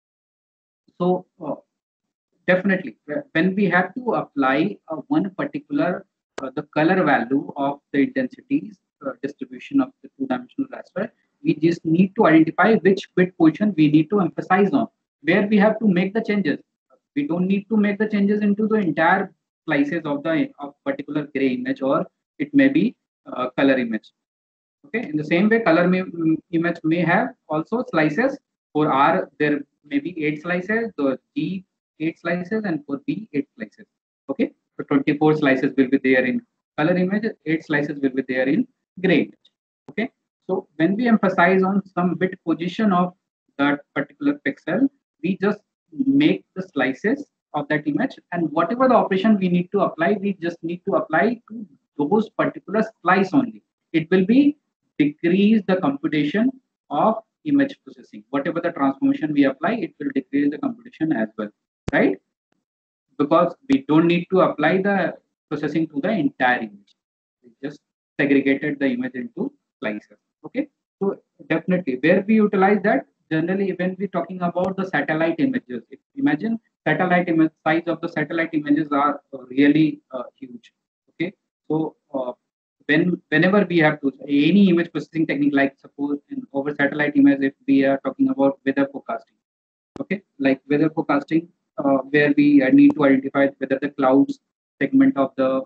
so uh, definitely when we have to apply uh, one particular uh, the color value of the intensities uh, distribution of the two-dimensional raster, we just need to identify which bit position we need to emphasize on, where we have to make the changes. We don't need to make the changes into the entire slices of the of particular gray image, or it may be uh, color image. Okay, in the same way, color may, image may have also slices. For R, there may be eight slices, the G eight slices, and for B eight slices. Okay, so twenty-four slices will be there in color image, eight slices will be there in gray image. Okay, so when we emphasize on some bit position of that particular pixel, we just make the slices of that image, and whatever the operation we need to apply, we just need to apply to those particular slice only. It will be decrease the computation of image processing. Whatever the transformation we apply, it will decrease the computation as well, right? Because we don't need to apply the processing to the entire image. We just segregated the image into slices. Okay, so definitely where we utilize that, generally when we're talking about the satellite images, if imagine satellite image, size of the satellite images are really uh, huge. Okay, so uh, when whenever we have to any image processing technique, like suppose in over satellite image, if we are talking about weather forecasting, okay, like weather forecasting, uh, where we uh, need to identify whether the clouds segment of the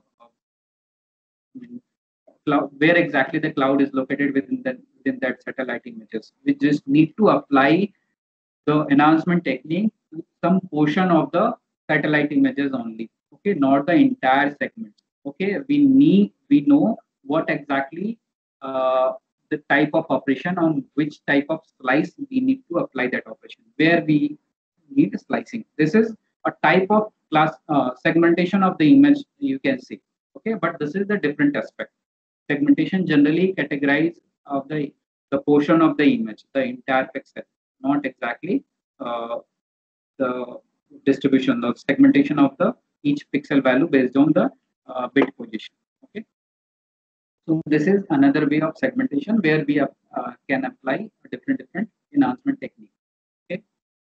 uh, cloud, where exactly the cloud is located within that within that satellite images. We just need to apply the enhancement technique some portion of the satellite images only. Okay, not the entire segment. Okay, we need we know what exactly uh, the type of operation on which type of slice we need to apply that operation. Where we need slicing. This is a type of class uh, segmentation of the image you can see. Okay, but this is the different aspect. Segmentation generally categorize of the the portion of the image, the entire pixel, not exactly uh, the distribution, the segmentation of the each pixel value based on the uh, bit position. Okay, so this is another way of segmentation where we uh, can apply a different different enhancement technique. Okay.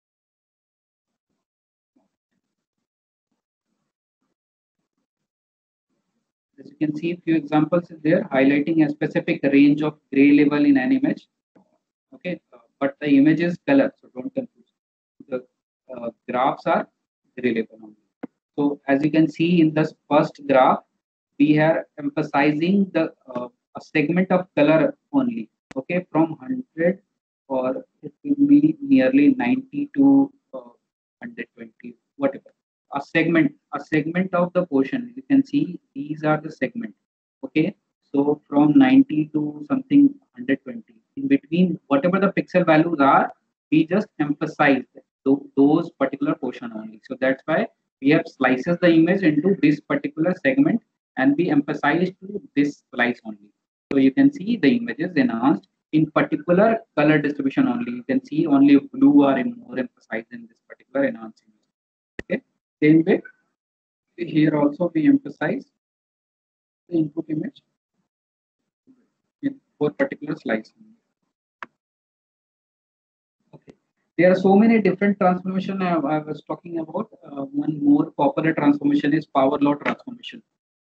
As you can see, a few examples is there highlighting a specific range of gray level in an image. Okay, uh, but the image is color, so don't confuse. The uh, graphs are gray level only. So as you can see in this first graph, we are emphasizing the uh, a segment of color only. Okay, from one hundred or it will be nearly ninety to uh, one hundred twenty, whatever. A segment, a segment of the portion. You can see these are the segment. Okay, so from ninety to something one hundred twenty. In between, whatever the pixel values are, we just emphasize th- those particular portion only. So that's why we have slices the image into this particular segment and we emphasize to this slice only. So you can see the images enhanced in particular color distribution only. You can see only blue are more emphasized in this particular enhanced image. Okay. Same way, here also we emphasize the input image in for particular slice. Okay. There are so many different transformation I, I was talking about. Uh, one more popular transformation is power law transformation.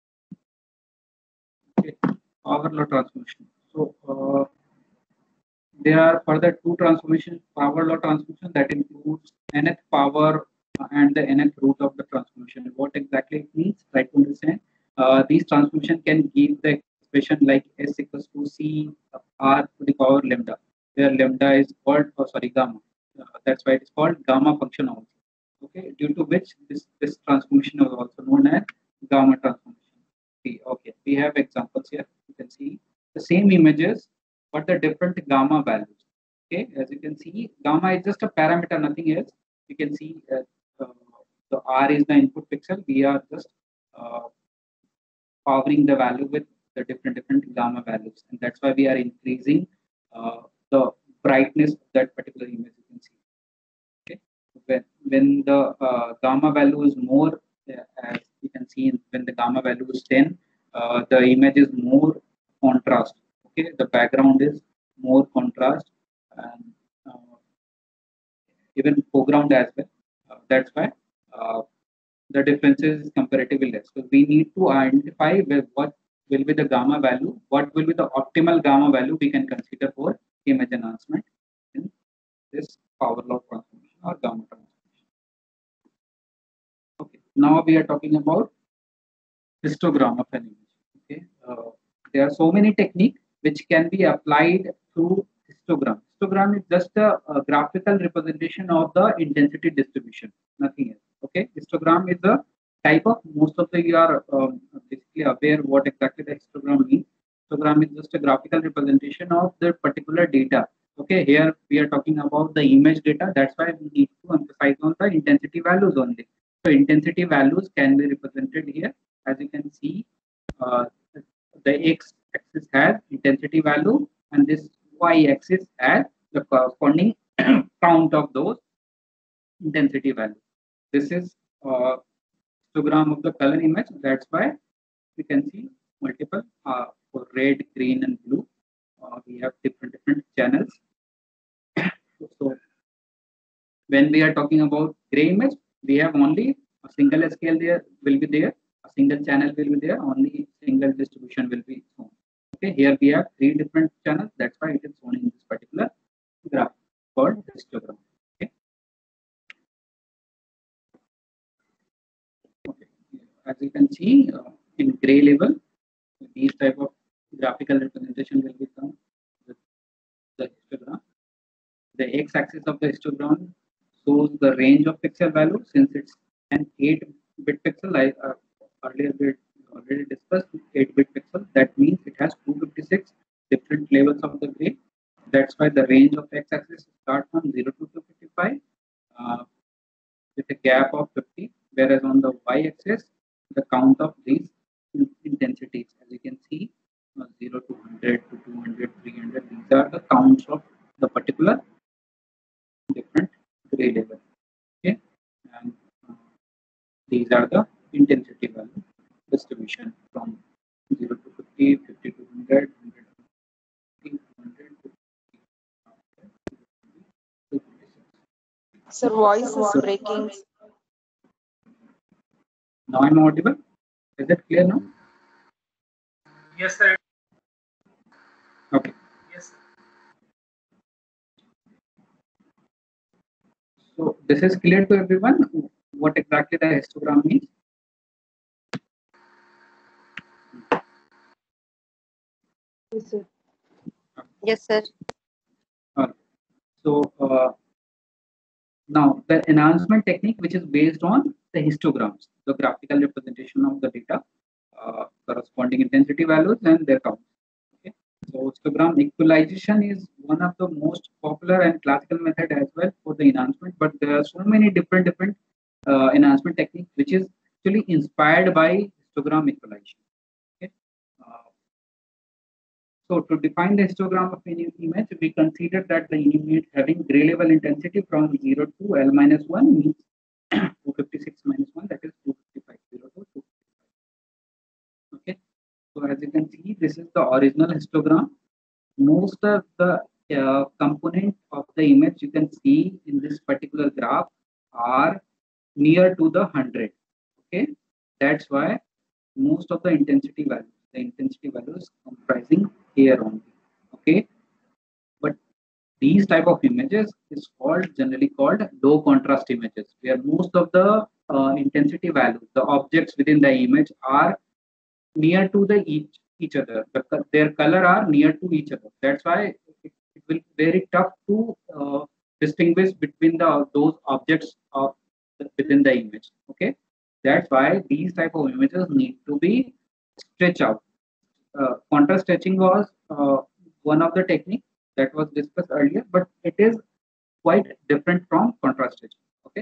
Okay. Power law transformation. So uh, there are further two transformations, power law transformation that includes nth power and the nth root of the transformation. What exactly it means? Try to understand. Uh, these transformation can give the expression like S equals to C R to the power lambda, where lambda is called, oh, sorry, gamma. Uh, that's why it's called gamma function also. Okay, due to which this, this transformation is also known as gamma transformation. See, okay, we have examples here. You can see the same images but the different gamma values. Okay, as you can see, gamma is just a parameter, nothing else. You can see uh, uh, the R is the input pixel. We are just uh, powering the value with the different different gamma values, and that's why we are increasing uh, the brightness of that particular image. You can see. Okay, when when the uh, gamma value is more, uh, as you can see, when the gamma value is ten, uh, the image is more contrast. Okay, the background is more contrast and uh, even foreground as well. Uh, that's why uh, the difference is comparatively less. So we need to identify with what will be the gamma value, what will be the optimal gamma value we can consider for image enhancement in this power law transformation or gamma transformation. Okay, now we are talking about histogram of an image. Okay, uh, there are so many techniques which can be applied through histogram. Histogram is just a, a graphical representation of the intensity distribution, nothing else. Okay, histogram is a type of, most of the you are um, basically aware what exactly the histogram means. Histogram is just a graphical representation of the particular data. Okay, here we are talking about the image data. That's why we need to emphasize on the intensity values only. So intensity values can be represented here. As you can see, uh, the x-axis has intensity value, and this y-axis has the corresponding count of those intensity values. This is uh, histogram of the color image. That's why we can see multiple uh, for red, green, and blue. Uh, we have different different channels. So when we are talking about gray image, we have only a single scale there will be there, a single channel will be there, only single distribution will be shown. Okay, here we have three different channels. That's why it is shown in this particular graph called histogram. Okay. Okay. As you can see uh, in gray level, these type of graphical representation will become with the histogram. The x-axis of the histogram shows the range of pixel value. Since it's an eight bit pixel, like uh, earlier we already discussed, eight bit pixel, that means it has two hundred fifty-six different levels of the gray. That's why the range of x-axis starts from zero to two fifty-five uh, with a gap of fifty, whereas on the y-axis, the count of these intensities, as you can see, uh, zero to one hundred to two hundred, three hundred, these are the counts of the particular different gray level. Okay, and uh, these are the intensity value distribution from zero to fifty, fifty to one hundred, one hundred to fifty, two hundred to Sir, voice is breaking. Now I'm audible. Is it clear now? Yes, sir. Okay. Yes, sir. So this is clear to everyone what exactly the histogram means. Yes, sir. Yes, sir. Uh, so uh, now the enhancement technique, which is based on the histograms, the graphical representation of the data, uh, corresponding intensity values and their counts. Okay. So histogram equalization is one of the most popular and classical method as well for the enhancement, but there are so many different different uh, enhancement techniques which is actually inspired by histogram equalization. Okay. Uh, So to define the histogram of any image, we consider that the image having gray level intensity from zero to L minus one means two fifty-six minus one, that is two fifty-five, zero to two fifty-five. Okay. So as you can see, this is the original histogram. Most of the uh, component of the image you can see in this particular graph are near to the one hundred. Okay. That's why most of the intensity values, the intensity values comprising here only. Okay, but these type of images is called generally called low contrast images, where most of the uh, intensity values, the objects within the image are near to the each each other. The, their color are near to each other. That's why it, it will be very tough to uh, distinguish between the those objects of the, within the image. Okay, that's why these type of images need to be stretched out. Uh, contrast stretching was uh, one of the techniques that was discussed earlier, but it is quite different from contrast stretching. Okay.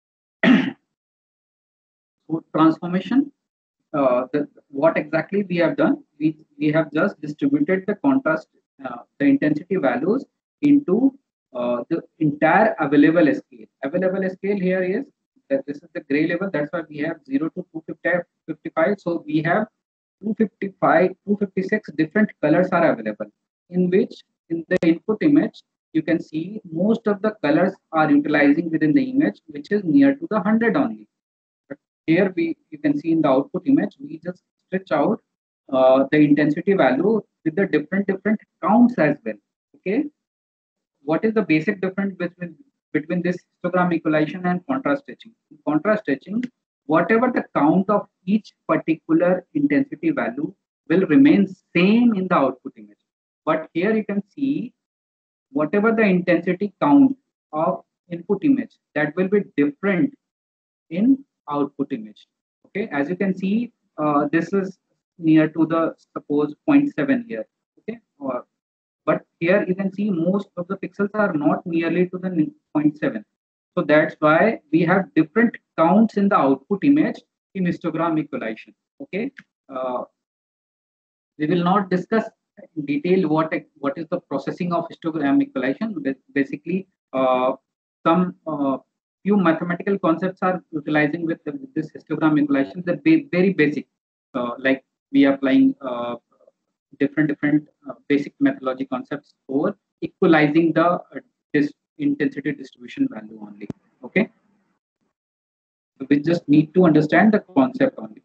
So transformation, uh, the, what exactly we have done, we, we have just distributed the contrast, uh, the intensity values into uh, the entire available scale. Available scale here is that this is the gray level. That's why we have zero to two fifty-five. So we have two fifty-five, two fifty-six different colors are available, in which in the input image you can see most of the colors are utilizing within the image, which is near to the one hundred only. But here we you can see in the output image we just stretch out uh, the intensity value with the different different counts as well. Okay, what is the basic difference between between this histogram equalization and contrast stretching? In contrast stretching, whatever the count of each particular intensity value will remain same in the output image. But here you can see whatever the intensity count of input image, that will be different in output image. Okay, as you can see, uh, this is near to the suppose zero point seven here. Okay, or but here you can see most of the pixels are not nearly to the zero point seven. So that's why we have different counts in the output image in histogram equalization. Okay, uh, we will not discuss in detail what what is the processing of histogram equalization. Basically, uh, some uh, few mathematical concepts are utilizing with, the, with this histogram equalization. They're ba very basic, uh, like we are applying uh, different different uh, basic methodology concepts for equalizing the uh, this intensity distribution value only. Okay, so we just need to understand the concept only.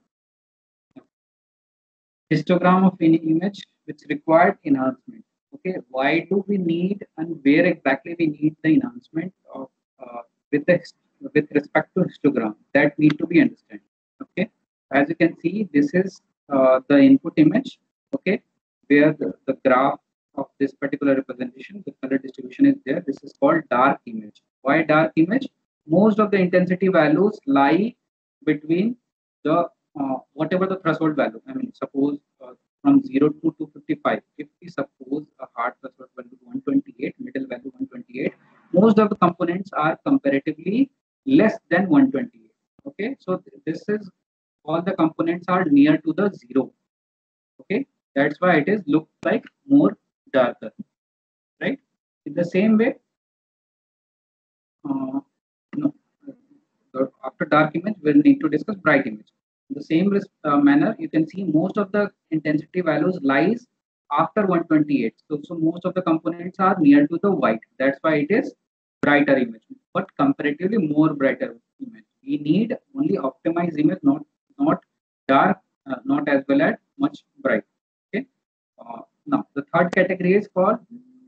Histogram of any image which required enhancement. Okay, why do we need and where exactly we need the enhancement of uh, with the with respect to histogram, that need to be understood. Okay, as you can see, this is uh, the input image. Okay, where the, the graph of this particular representation, the color distribution is there. This is called dark image. Why dark image? most of the intensity values lie between the uh, whatever the threshold value. I mean, suppose uh, from zero to two fifty-five, if we suppose a hard threshold value one twenty-eight, middle value one twenty-eight, most of the components are comparatively less than one twenty-eight. Okay, so th- this is all the components are near to the zero. Okay, that's why it is look like more darker, right? In the same way, uh, no, uh, after dark image, we'll need to discuss bright image. In the same res- uh, manner, you can see most of the intensity values lies after one twenty-eight. So, so most of the components are near to the white. That's why it is brighter image, but comparatively more brighter image. We need only optimized image, not not dark, uh, not as well as much bright. Okay. Uh, now the third category is called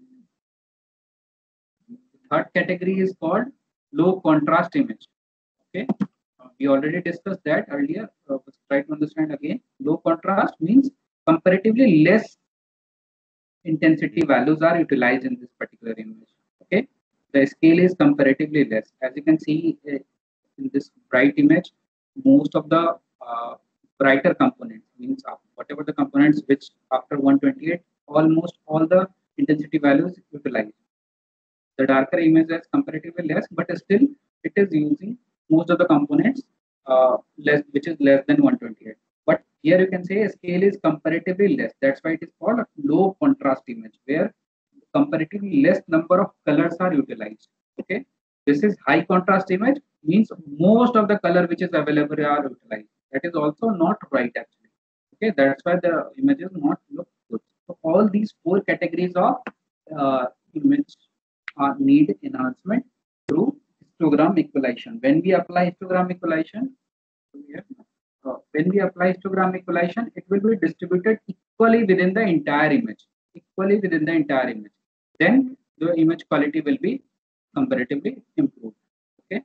third category is called low contrast image. Okay, uh, we already discussed that earlier. Uh, let's try to understand again. Low contrast means comparatively less intensity values are utilized in this particular image. Okay, the scale is comparatively less. As you can see uh, in this bright image, most of the uh, brighter components means uh, whatever the components which after one twenty-eight, almost all the intensity values utilized. The darker image is comparatively less, but still it is using most of the components uh, less, which is less than one twenty-eight. But here you can say scale is comparatively less. That's why it is called a low contrast image, where comparatively less number of colors are utilized. Okay, this is high contrast image means most of the color which is available are utilized. That is also not right actually. Okay, that's why the images not look good. So all these four categories of uh, image uh, need enhancement through histogram equalization. When we apply histogram equalization, uh, when we apply histogram equalization, it will be distributed equally within the entire image, equally within the entire image. Then the image quality will be comparatively improved. Okay.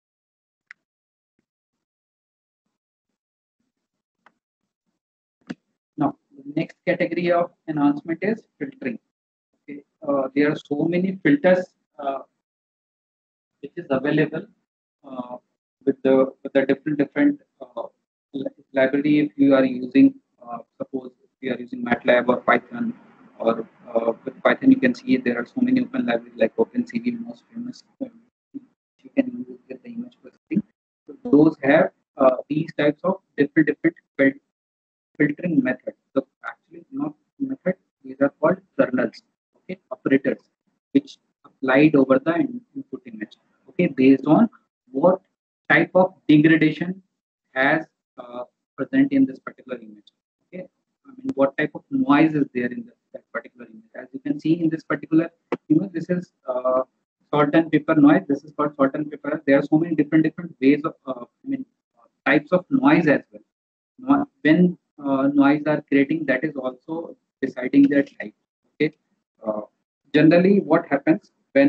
Now, the next category of enhancement is filtering. Okay. Uh, there are so many filters uh, which is available uh, with the with the different different uh, li- library. If you are using, uh, suppose if you are using MATLAB or Python, or uh, with Python you can see there are so many open libraries like OpenCV, most famous. um, You can use with the image processing. So those have uh, these types of different different fil- filtering methods. So actually not method; these are called kernels. Okay, operators which applied over the in- input image. Okay, based on what type of degradation has uh, present in this particular image. Okay, I mean what type of noise is there in the, that particular image. As you can see in this particular image, this is uh, salt and pepper noise. This is called salt and pepper. There are so many different different ways of uh, I mean uh, types of noise as well. No- When uh, noise are creating, that is also deciding their type. Okay, uh, generally what happens when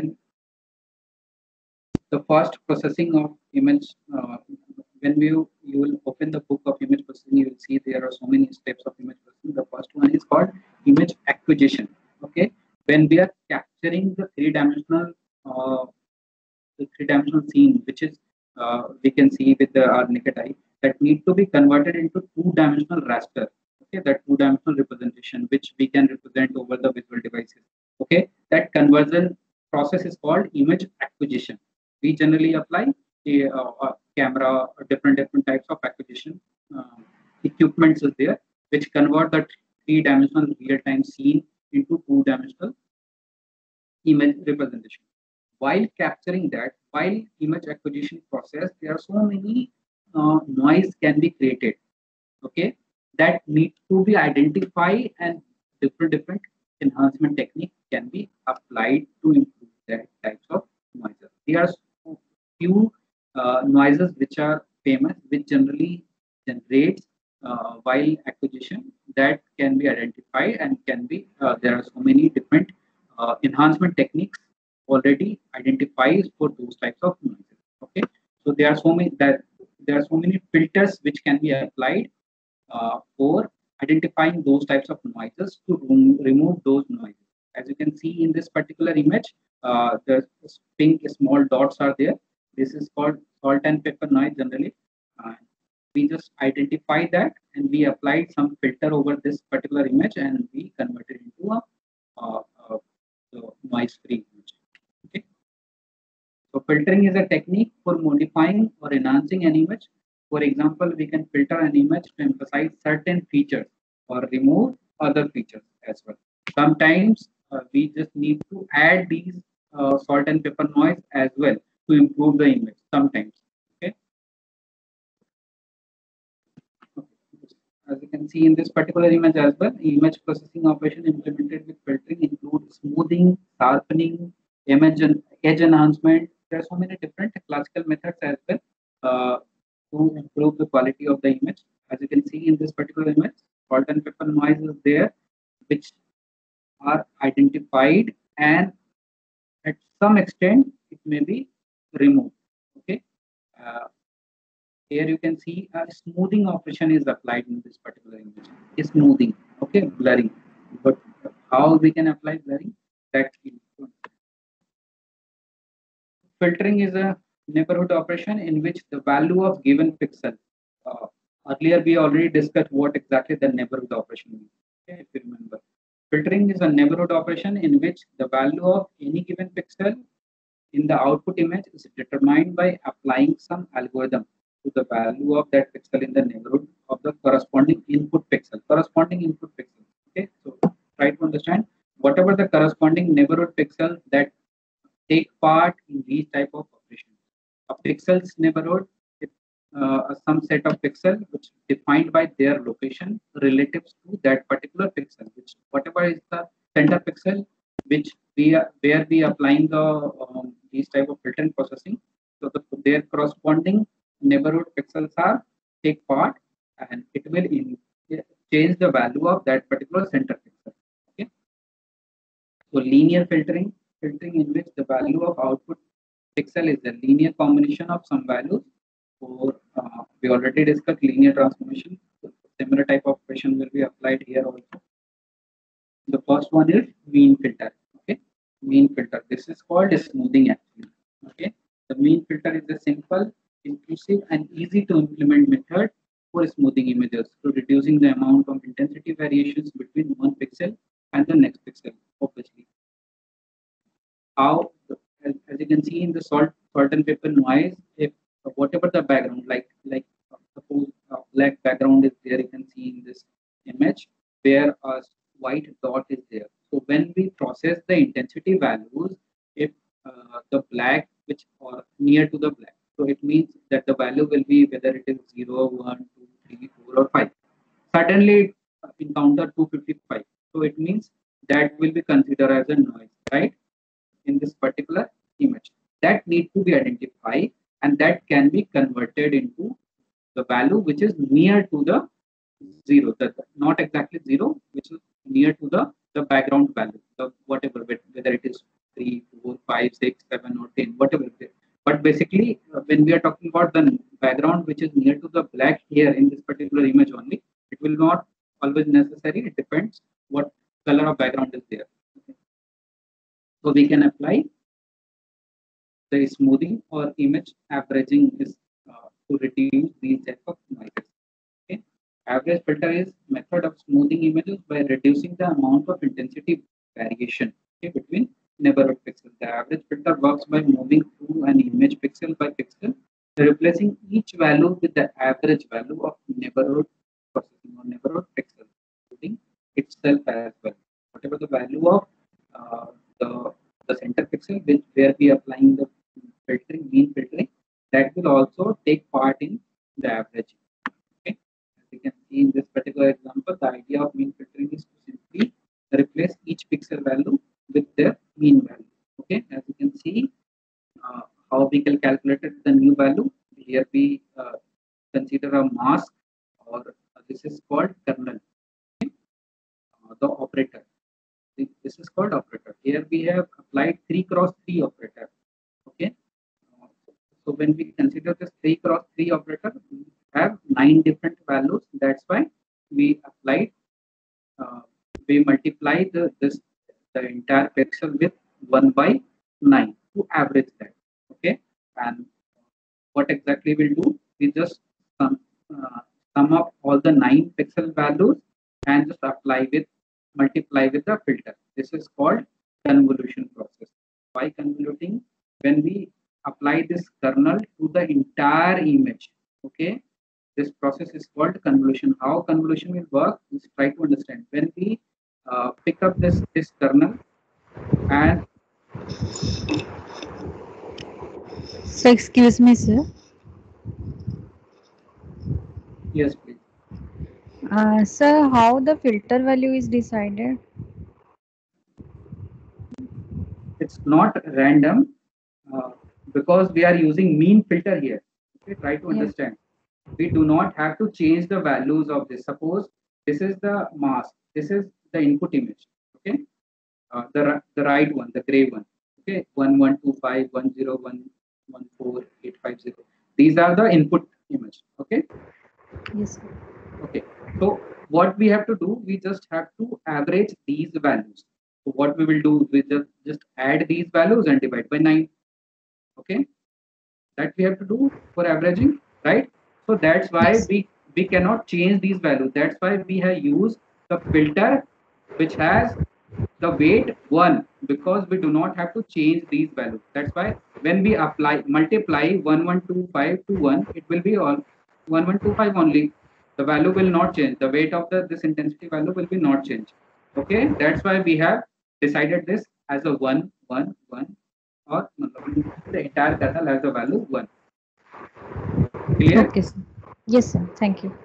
the first processing of image, uh, when you you will open the book of image processing, you will see there are so many steps of image processing. The first one is called image acquisition. Okay, when we are capturing the three dimensional uh, the three dimensional scene, which is uh, we can see with the our naked eye, that need to be converted into two dimensional raster. Okay, that two dimensional representation which we can represent over the visual devices. Okay, that conversion process is called image acquisition. We generally apply a, uh, a camera or different different types of acquisition uh, equipments is there, which convert the three dimensional real time scene into two dimensional image representation. While capturing that, while image acquisition process, there are so many uh, noise can be created. Okay, that need to be identified, and different different enhancement technique can be applied to improve that types of noises. There are so few uh, noises which are famous, which generally generates uh, while acquisition, that can be identified and can be. Uh, there are so many different uh, enhancement techniques already identified for those types of noises. Okay, so there are so many that there are so many filters which can be applied uh, for identifying those types of noises to rem- remove those noises. As you can see in this particular image, uh, the pink small dots are there. This is called salt and pepper noise generally. Uh, we just identify that and we applied some filter over this particular image and we converted into a, uh, uh, noise free image. Okay. So filtering is a technique for modifying or enhancing an image. For example, we can filter an image to emphasize certain features or remove other features as well. Sometimes uh, we just need to add these uh, salt and pepper noise as well to improve the image sometimes. Okay. As you can see in this particular image as well, image processing operation implemented with filtering include smoothing, sharpening, image and edge enhancement. There are so many different classical methods as well uh, to improve the quality of the image. As you can see in this particular image, salt and pepper noise is there, which are identified, and at some extent it may be removed. Okay. Uh, here you can see a smoothing operation is applied in this particular image. Is smoothing, okay, blurring. But how we can apply blurring? That filtering is a neighborhood operation in which the value of given pixel. Uh, earlier we already discussed what exactly the neighborhood operation means. Okay, if you remember, filtering is a neighborhood operation in which the value of any given pixel in the output image is determined by applying some algorithm to the value of that pixel in the neighborhood of the corresponding input pixel. Corresponding input pixel. Okay, so try to understand whatever the corresponding neighborhood pixel that take part in these type of operations. A pixel's neighborhood is uh, some set of pixel which defined by their location relatives to that particular pixel. Which whatever is the center pixel which we are where we applying the um, these type of filtering processing. So the, their corresponding neighborhood pixels are take part, and it will in, change the value of that particular center pixel. Okay. So linear filtering, filtering in which the value of output pixel is a linear combination of some values. Or uh, we already discussed linear transformation. So similar type of operation will be applied here also. The first one is mean filter. Okay, mean filter. This is called smoothing actually. Okay, the mean filter is a simple, inclusive, and easy to implement method for smoothing images, to reducing the amount of intensity variations between one pixel and the next pixel. Obviously, how as, as you can see in the salt salt and pepper noise, if uh, whatever the background, like like uh, suppose a black background is there, you can see in this image where a white dot is there. So when we process the intensity values, if uh, the black which or near to the black, so it means that the value will be whether it is zero, one, two, three, four, or five. Suddenly uh, encounter two fifty-five. So it means that will be considered as a noise, right? In this particular image, that need to be identified, and that can be converted into the value which is near to the zero, that not exactly zero, which is near to the the background value, the whatever, whether it is three, four, five, six, seven, or ten, whatever it is. But basically, uh, when we are talking about the background which is near to the black here in this particular image only, it will not always necessary. It depends what color of background is there. Okay. So we can apply the smoothing or image averaging is uh, to reduce these type of noises. Okay. Average filter is method of smoothing images by reducing the amount of intensity variation, okay, between neighborhood pixels. The average filter works by moving through an image pixel by pixel, replacing each value with the average value of neighborhood processing or neighborhood pixel, including itself as well. Whatever the value of uh, the the center pixel which where we are applying the filtering, mean filtering, that will also take part in the average. Okay. As you can see in this particular example, the idea of mean filtering is to simply replace each pixel value with their mean value. Okay. As you can see, uh, how we can calculate the new value. Here we uh, consider a mask, or uh, this is called kernel. Okay. Uh, the operator. This is called operator. Here we have applied three cross three operator. Okay. Uh, so when we consider this three cross three operator, we have nine different values. That's why we applied, uh, we multiply the this the entire pixel with one by nine to average that. Okay. And what exactly we'll do? We just sum, uh, sum up all the nine pixel values and just apply with multiply with the filter. This is called convolution process. By convoluting, when we apply this kernel to the entire image, okay, this process is called convolution. How convolution will work? Let's try to understand. When we uh, pick up this this kernel and so excuse me, sir. yes, please. Uh, sir, how the filter value is decided? It's not random uh, because we are using mean filter here. Okay, try to Yeah. understand. We do not have to change the values of this. Suppose this is the mask, this is the input image. Okay, uh, the the right one, the gray one. Okay, one one two five one zero one one four eight five zero. These are the input image. Okay. Yes, sir. Okay. So what we have to do, we just have to average these values. So what we will do, we just just add these values and divide by nine. Okay, that we have to do for averaging, right? So that's why Yes. we we cannot change these values. That's why we have used the filter which has the weight one, because we do not have to change these values. That's why when we apply multiply one one two five to one, it will be all one one two five only. The value will not change. The weight of the this intensity value will be not change. Okay, that's why we have decided this as a one one one, or the entire kernel has the value one. Clear? Okay, sir. Yes, sir. Thank you.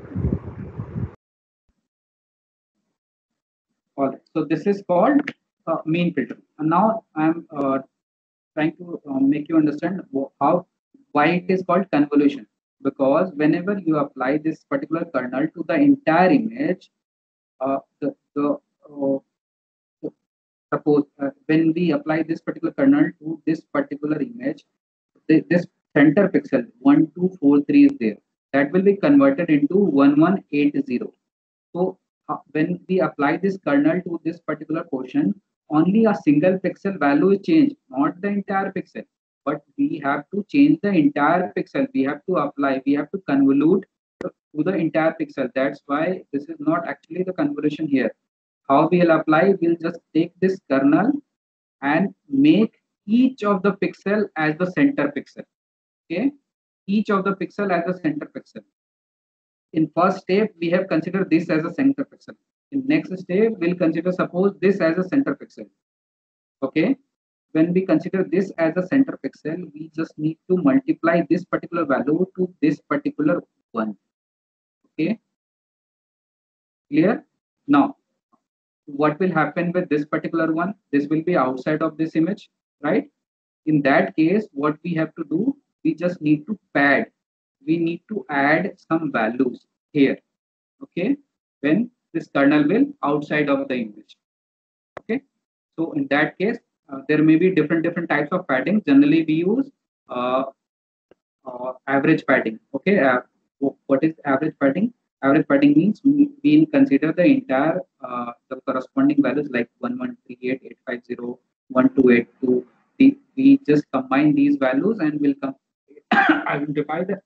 All right. So this is called uh, mean filter. And now I'm uh, trying to uh, make you understand how why it is called convolution. Because whenever you apply this particular kernel to the entire image, uh, the, the uh, suppose uh, when we apply this particular kernel to this particular image, th- this center pixel one two four three is there. That will be converted into one one eight zero. So uh, when we apply this kernel to this particular portion, only a single pixel value is changed, not the entire pixel. But we have to change the entire pixel. We have to apply, we have to convolute to the entire pixel. That's why this is not actually the convolution here. How we'll apply, we'll just take this kernel and make each of the pixel as the center pixel. Okay, each of the pixel as the center pixel. In first step, we have considered this as a center pixel. In next step, we'll consider suppose this as a center pixel. Okay, when we consider this as a center pixel, we just need to multiply this particular value to this particular one. Okay, clear? Now, what will happen with this particular one? This will be outside of this image, right? In that case, what we have to do, we just need to pad. We need to add some values here. Okay, when this kernel will outside of the image. Okay, so in that case, uh, there may be different different types of padding. Generally, we use uh, uh, average padding. Okay, uh, what is average padding? Average padding means we, we consider the entire uh, the corresponding values like one one three eight eight five zero one two eight two. We, we just combine these values and will come identify the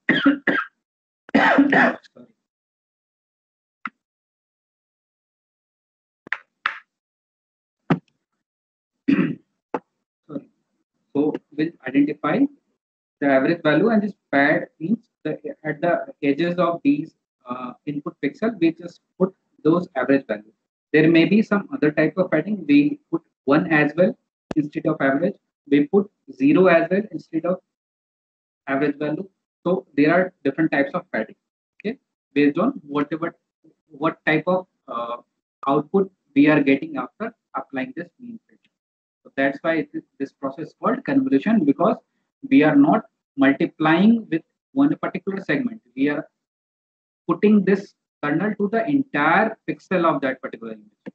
sorry. Sorry. So we'll identify the average value, and this pad means the, at the edges of these uh, input pixel, we just put those average values. There may be some other type of padding. We put one as well instead of average. We put zero as well instead of average value. So there are different types of padding. Okay, based on whatever what type of uh, output we are getting after applying this mean filter. So that's why it is, this process is called convolution, because we are not multiplying with one particular segment. We are putting this kernel to the entire pixel of that particular image.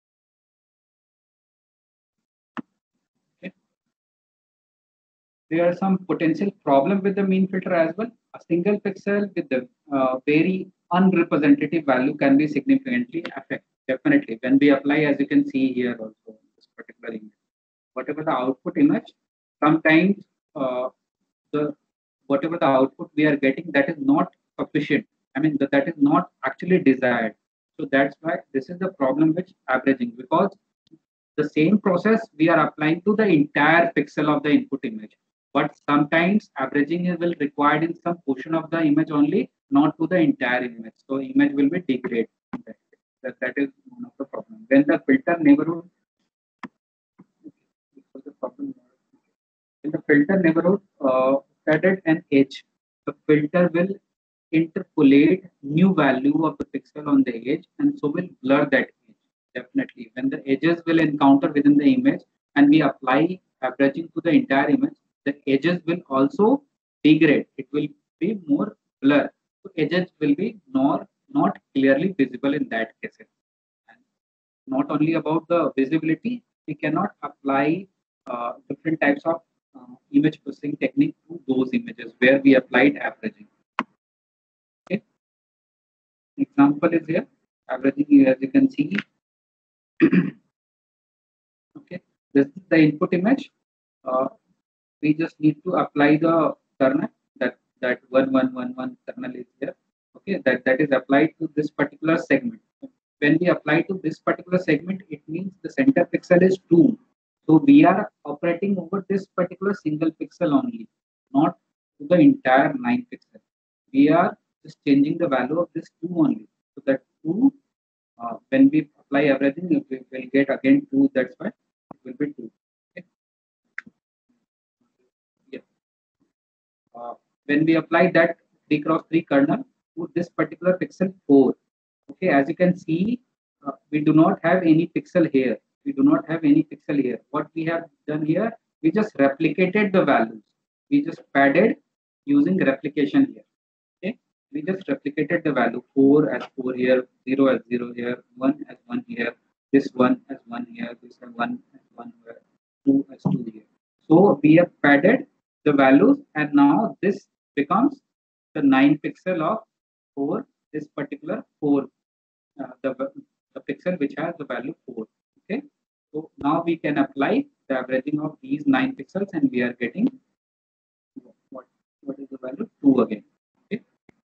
Okay. There are some potential problem with the mean filter as well. A single pixel with the uh, very unrepresentative value can be significantly affected. Definitely, when we apply, as you can see here also in this particular image, whatever the output image, sometimes uh, the whatever the output we are getting, that is not sufficient. I mean, that, that is not actually desired. So that's why this is the problem with averaging, because the same process we are applying to the entire pixel of the input image. But sometimes averaging is will required in some portion of the image only, not to the entire image. So image will be degraded. That, that is one of the problems. When the filter neighborhood, the problem. In the filter neighborhood uh, added an edge, the filter will interpolate new value of the pixel on the edge, and so will blur that edge. Definitely, when the edges will encounter within the image and we apply averaging to the entire image, the edges will also degrade. It will be more blur. So edges will be not not clearly visible in that case. And not only about the visibility, we cannot apply uh, different types of uh, image processing technique to those images where we applied averaging. Okay. Example is here. Averaging, as you can see. Okay, this is the input image. Uh, we just need to apply the kernel, that that one one one one kernel is here. Okay, that that is applied to this particular segment. When we apply to this particular segment, it means the center pixel is two. So we are operating over this particular single pixel only, not to the entire nine pixel. We are just changing the value of this two only. So that two, uh, when we apply everything, we will get again two. That's why it will be two. Okay. Yeah. Uh, when we apply that three cross three kernel to this particular pixel four, okay, as you can see, uh, we do not have any pixel here. We do not have any pixel here. What we have done here, we just replicated the values. We just padded using replication here. Okay, we just replicated the value four as four here, zero as zero here, one as one here, this one as one here, this one as one here, two as two here. So we have padded the values, and now this becomes the nine pixel of four, this particular four, uh, the, the pixel which has the value four. Okay, so now we can apply the averaging of these nine pixels, and we are getting what what is the value two again. Okay.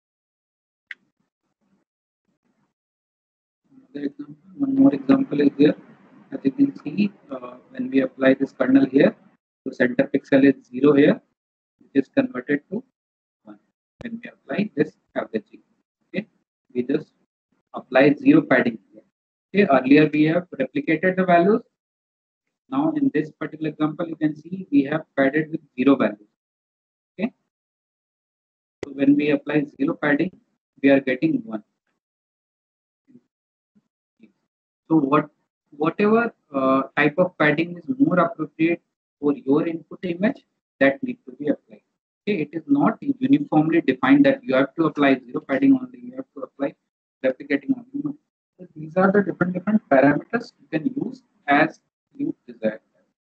Another example, one more example is here. As you can see, uh, when we apply this kernel here, the center pixel is zero here, which is converted to one. When we apply this averaging, okay, we just apply zero padding here. Okay, earlier we have replicated the values. Now in this particular example, you can see we have padded with zero values. Okay, so when we apply zero padding, we are getting one. So what whatever uh, type of padding is more appropriate for your input image, that needs to be applied. Okay, it is not uniformly defined that you have to apply zero padding only, you have to apply replicating only. No. So these are the different different parameters you can use as you desire.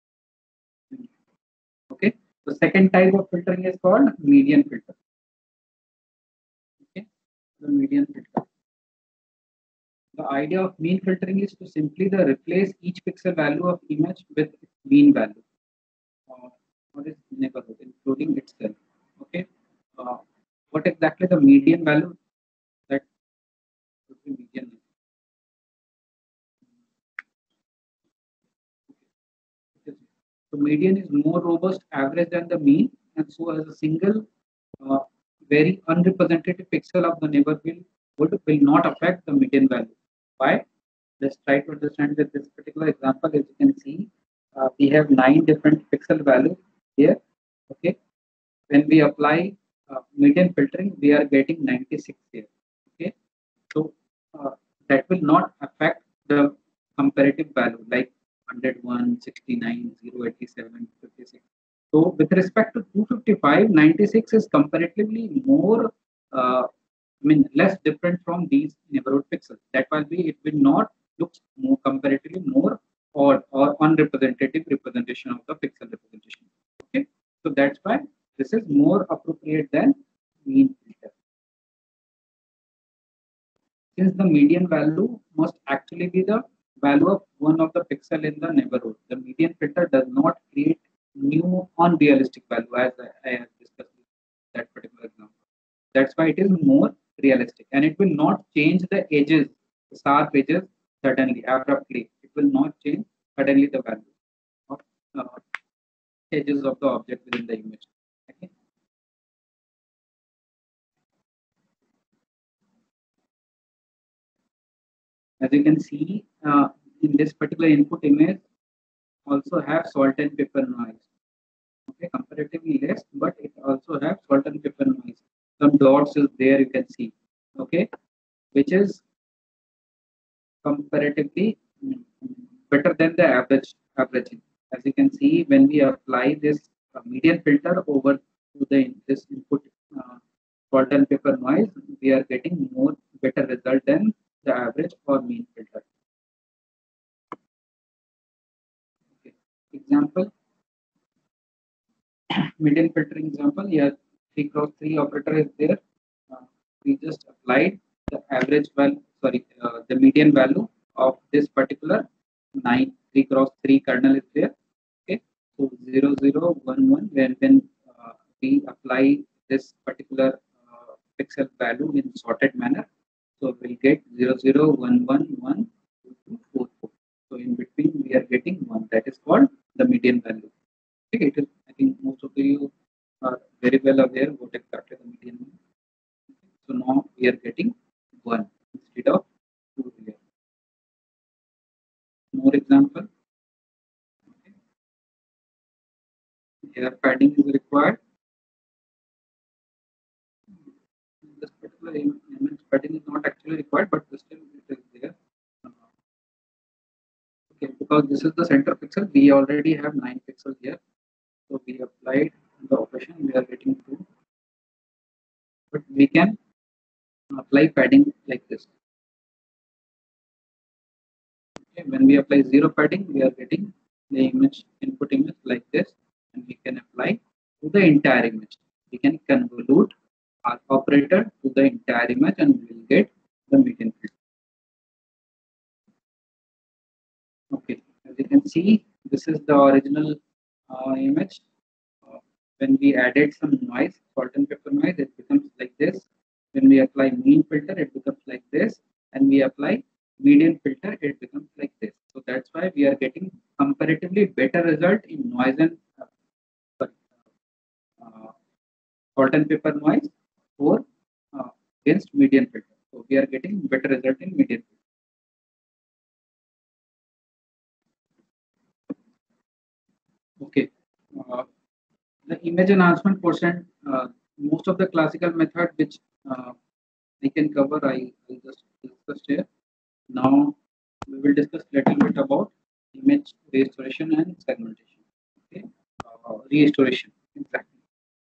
Okay, the second type of filtering is called median filter. Okay, the median filter. The idea of mean filtering is to simply the replace each pixel value of image with its mean value. Uh, what is neighborhood, including itself. Okay, uh, what exactly the median value? That would be median. So median is more robust average than the mean, and so as a single uh, very unrepresentative pixel of the neighborhood would will not affect the median value. Why? Let's try to understand that this particular example. As you can see, uh, we have nine different pixel values here. Okay, when we apply uh, median filtering, we are getting ninety-six here. Okay, so uh, that will not affect the comparative value like one hundred one, sixty-nine, zero, eighty-seven, fifty-six. So with respect to two fifty-five, ninety-six is comparatively more, uh, I mean, less different from these neighborhood pixels. That will be, it will not look more comparatively more odd or unrepresentative representation of the pixel representation. Okay, so that's why this is more appropriate than mean filter. Since the median value must actually be the value of one of the pixel in the neighborhood, the median filter does not create new unrealistic value, as I, I have discussed. that particular example. That's why it is more realistic, and it will not change the edges, the sharp edges suddenly, abruptly. It will not change suddenly the value of uh, edges of the object within the image. Okay. As you can see, uh, in this particular input image, also have salt and pepper noise. Okay, comparatively less, but it also have salt and pepper noise. Some dots is there, you can see. Okay, which is comparatively mm, better than the average averaging. As you can see, when we apply this uh, median filter over to the this input uh, salt and pepper noise, we are getting more better result than the average or mean filter. Okay. Example, median filtering example. Here, three cross three operator is there. Uh, we just applied the average value, sorry, uh, the median value of this particular nine three cross three kernel is there. Okay, so zero zero one one. When when uh, we apply this particular uh, pixel value in sorted manner, so we'll get zero zero one one one two two four four. So in between we are getting one. That is called the median value. Okay, it is. I think most of you are very well aware what exactly the median is. So now we are getting one instead of two here. More example. Okay. Here padding is required. This particular image padding is not actually required, but still it is there. Okay, because this is the center pixel, we already have nine pixels here. So we applied the operation, we are getting two. But we can apply padding like this. Okay, when we apply zero padding, we are getting the image input image like this, and we can apply to the entire image. We can convolute our operator to the entire image, and we will get the median filter. Okay, as you can see, this is the original uh, image. Uh, when we added some noise, salt and pepper noise, it becomes like this. When we apply mean filter, it becomes like this, and we apply median filter, it becomes like this. So that's why we are getting comparatively better result in noise and uh, uh, salt and pepper noise or uh, against median filter. So we are getting better result in median filter. Okay, uh, the image enhancement portion, uh, most of the classical method which uh, I can cover, I will just discuss here. Now we will discuss little bit about image restoration and segmentation. Okay, uh, restoration exactly.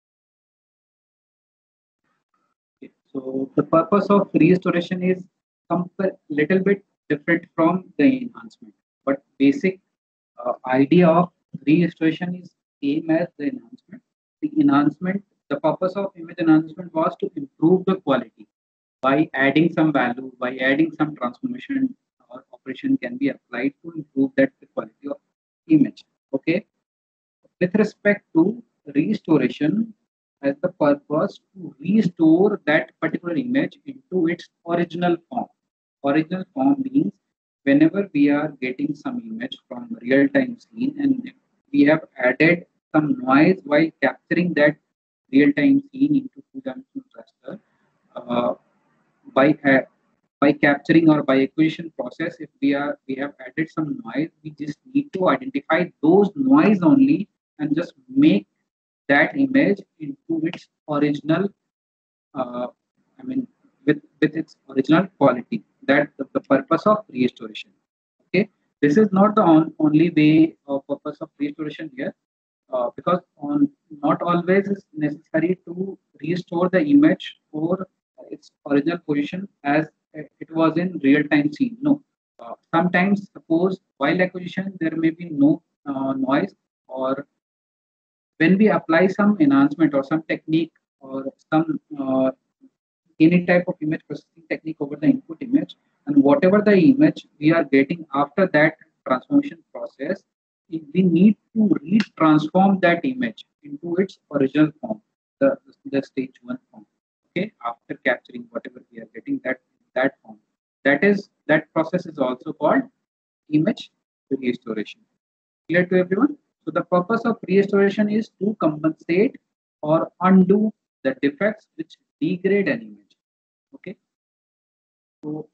Okay. So the purpose of restoration is compare little bit different from the enhancement, but basic uh, idea of restoration is same as the enhancement. The enhancement, the purpose of image enhancement was to improve the quality by adding some value, by adding some transformation or operation can be applied to improve that the quality of image. Okay. With respect to restoration, has the purpose to restore that particular image into its original form. Original form means whenever we are getting some image from real-time scene and we have added some noise while capturing that real-time scene into two-dimensional raster, uh, by uh, by capturing or by acquisition process, if we are we have added some noise, we just need to identify those noise only and just make that image into its original, uh, I mean, with, with its original quality. That's the, the purpose of restoration. Okay, this is not the on, only way or purpose of restoration here, uh, because on not always is necessary to restore the image for its original position as it was in real-time scene. No, uh, sometimes suppose while acquisition there may be no uh, noise, or when we apply some enhancement or some technique or some uh, any type of image processing technique over the input image, and whatever the image we are getting after that transformation process, we need to re-transform that image into its original form. the, the stage one form. Okay, after capturing whatever we are getting, that that form, that is that process is also called image restoration. Clear to everyone? So the purpose of restoration is to compensate or undo the defects which degrade an image. Okay. So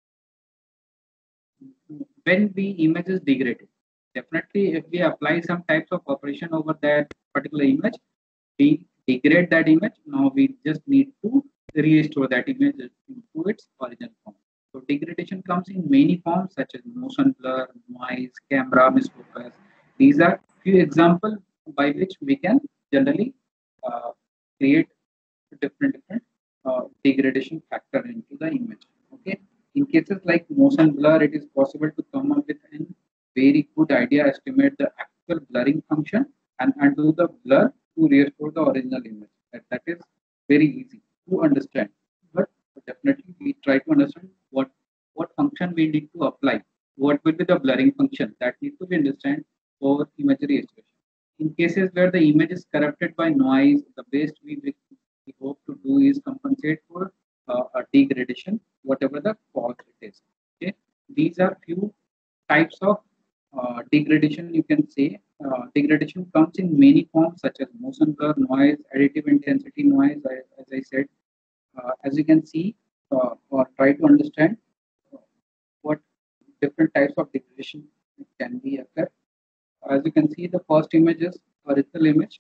when the image is degraded, definitely if we apply some types of operation over that particular image, we degrade that image. Now we just need to restore that image into its original form. So degradation comes in many forms such as motion blur, noise, camera misfocus. These are few examples by which we can generally uh, create different different uh, degradation factor into the image. Okay. In cases like motion blur, it is possible to come up with a very good idea, estimate the actual blurring function and undo the blur to restore the original image. That, that is very easy to understand. But definitely we try to understand what, what function we need to apply. What will be the blurring function that needs to be understood for image restoration. In cases where the image is corrupted by noise, the best we, we hope to do is compensate for uh, a degradation, whatever the cause it is. Okay, these are few types of uh, degradation. You can say uh, degradation comes in many forms such as motion blur, noise, additive intensity noise. I, as I said, uh, as you can see uh, or try to understand uh, what different types of degradation can be occur. As you can see, the first image is original image.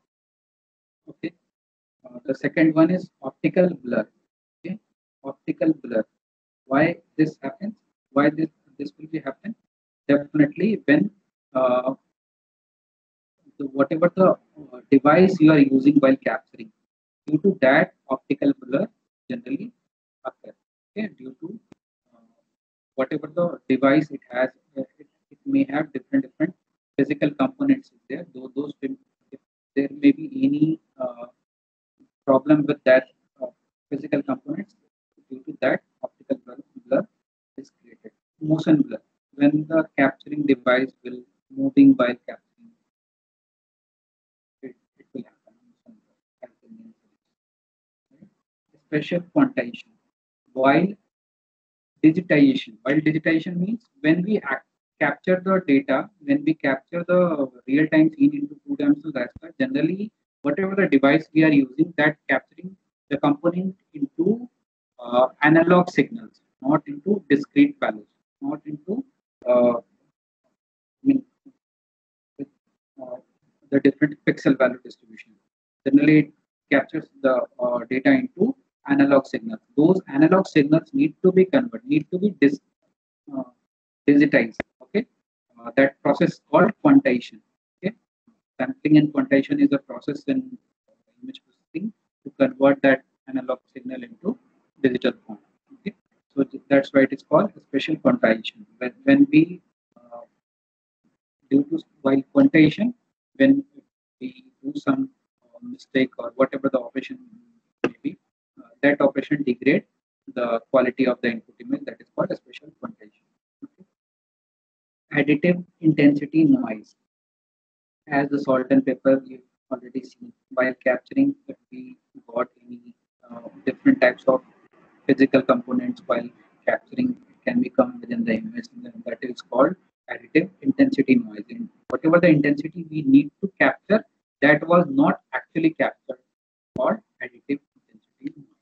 Okay, uh, the second one is optical blur. Okay, optical blur. Why this happens? Why this this will be happen? Definitely when uh, the, whatever the uh, device you are using while capturing, due to that optical blur generally occur. Okay, due to uh, whatever the device it has, uh, it, it may have different different physical components there. Though those will, if there may be any uh, problem with that uh, physical components, due to that optical blur, blur is created. Motion blur, when the capturing device will moving while capturing, it, it will happen. Motion blur, special quantization, while digitization. While digitization means when we act, capture the data, when we capture the real-time scene into two-dimensional raster, generally whatever the device we are using, that capturing the component into uh, analog signals, not into discrete values, not into uh, I mean, with, uh, the different pixel value distribution. Generally, it captures the uh, data into analog signals. Those analog signals need to be converted, need to be dis, uh, digitized. Okay, uh, that process is called quantization. Okay, sampling and quantization is a process in image processing to convert that analog signal into digital form. Okay, so that's why it is called special quantization. When when we uh, due to while quantization, when we do some uh, mistake or whatever the operation may be, uh, that operation degrade the quality of the input image. That is called a special quantization. Okay. Additive intensity noise. As the salt and pepper we've already seen, while capturing, if we got any uh, different types of physical components while capturing, it can become within the image, and that is called additive intensity noise. And whatever the intensity we need to capture, that was not actually captured, called additive intensity noise.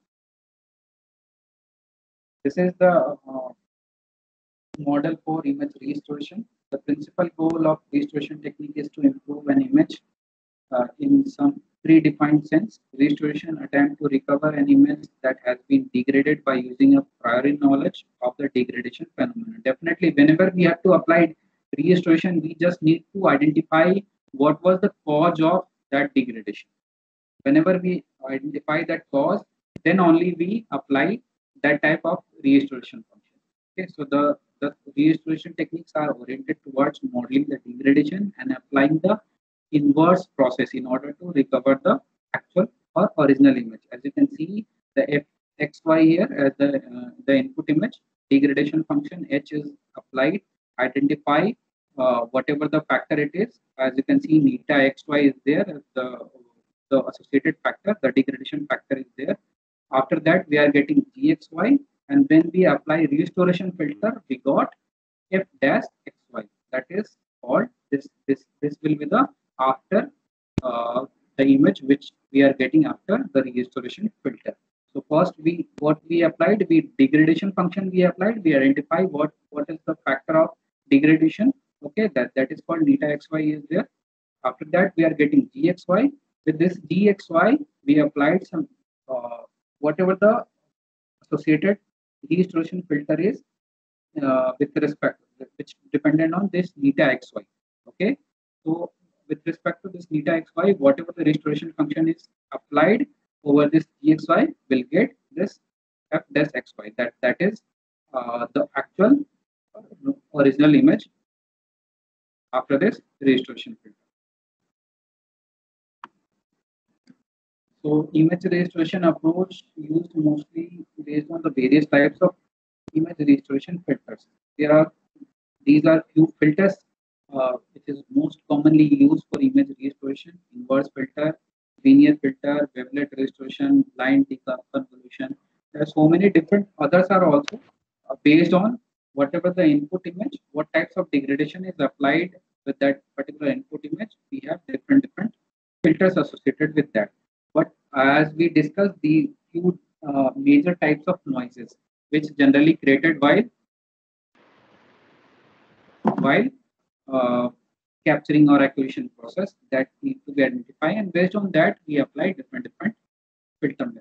This is the uh, model for image restoration. The principal goal of restoration technique is to improve an image uh, in some predefined sense. Restoration attempt to recover an image that has been degraded by using a prior knowledge of the degradation phenomenon. Definitely, whenever we have to apply restoration, we just need to identify what was the cause of that degradation. Whenever we identify that cause, then only we apply that type of restoration function. Okay, so the, the restoration techniques are oriented towards modeling the degradation and applying the inverse process in order to recover the actual or original image. As you can see, the f x y here as the uh, the input image, degradation function h is applied, identify uh, whatever the factor it is. As you can see, neta xy is there as the the associated factor, the degradation factor is there. After that, we are getting G X Y, and when we apply restoration filter, we got F dash X Y. That is called this. This this will be the after uh, the image which we are getting after the restoration filter. So first we what we applied, we degradation function we applied. We identify what what is the factor of degradation. Okay, that that is called neta X Y is there. After that, we are getting G X Y. With this G X Y, we applied some uh, whatever the associated restoration filter is uh, with respect, which dependent on this neta X Y. Okay, so with respect to this neta X Y, whatever the restoration function is applied over this G X Y will get this F dash X Y. That that is uh, the actual uh, original image after this restoration filter. So image restoration approach used mostly based on the various types of image restoration filters. There are these are few filters uh, which is most commonly used for image restoration: inverse filter, linear filter, wavelet restoration, line deconvolution. There are so many different others are also uh, based on whatever the input image, what types of degradation is applied with that particular input image. We have different different filters associated with that. But as we discussed, the few uh, major types of noises which generally created while while uh, capturing or acquisition process that need to be identified, and based on that we apply different different filter methods.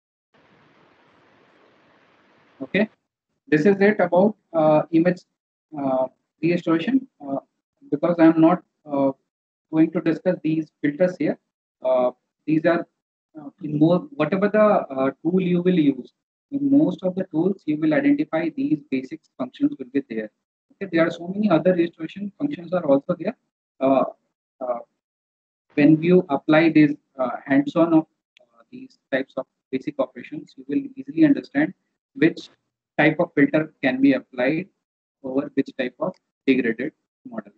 Okay, this is it about uh, image uh, restoration. Uh, because I am not uh, going to discuss these filters here. Uh, these are uh, in more whatever the uh, tool you will use. In most of the tools, you will identify these basic functions will be there. Okay, there are so many other restoration functions are also there. Uh, uh, when you apply this uh, hands-on of uh, these types of basic operations, you will easily understand which type of filter can be applied over which type of degraded model.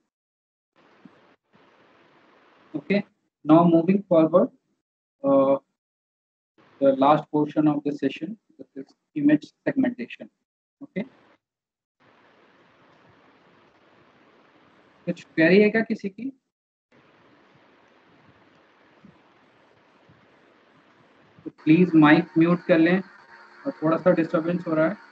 Okay, now moving forward, uh, the last portion of the session, that is image segmentation. Okay, कुछ query है क्या किसी की? तो please mic mute कर लें, और थोड़ा सा डिस्टर्बेंस हो रहा है.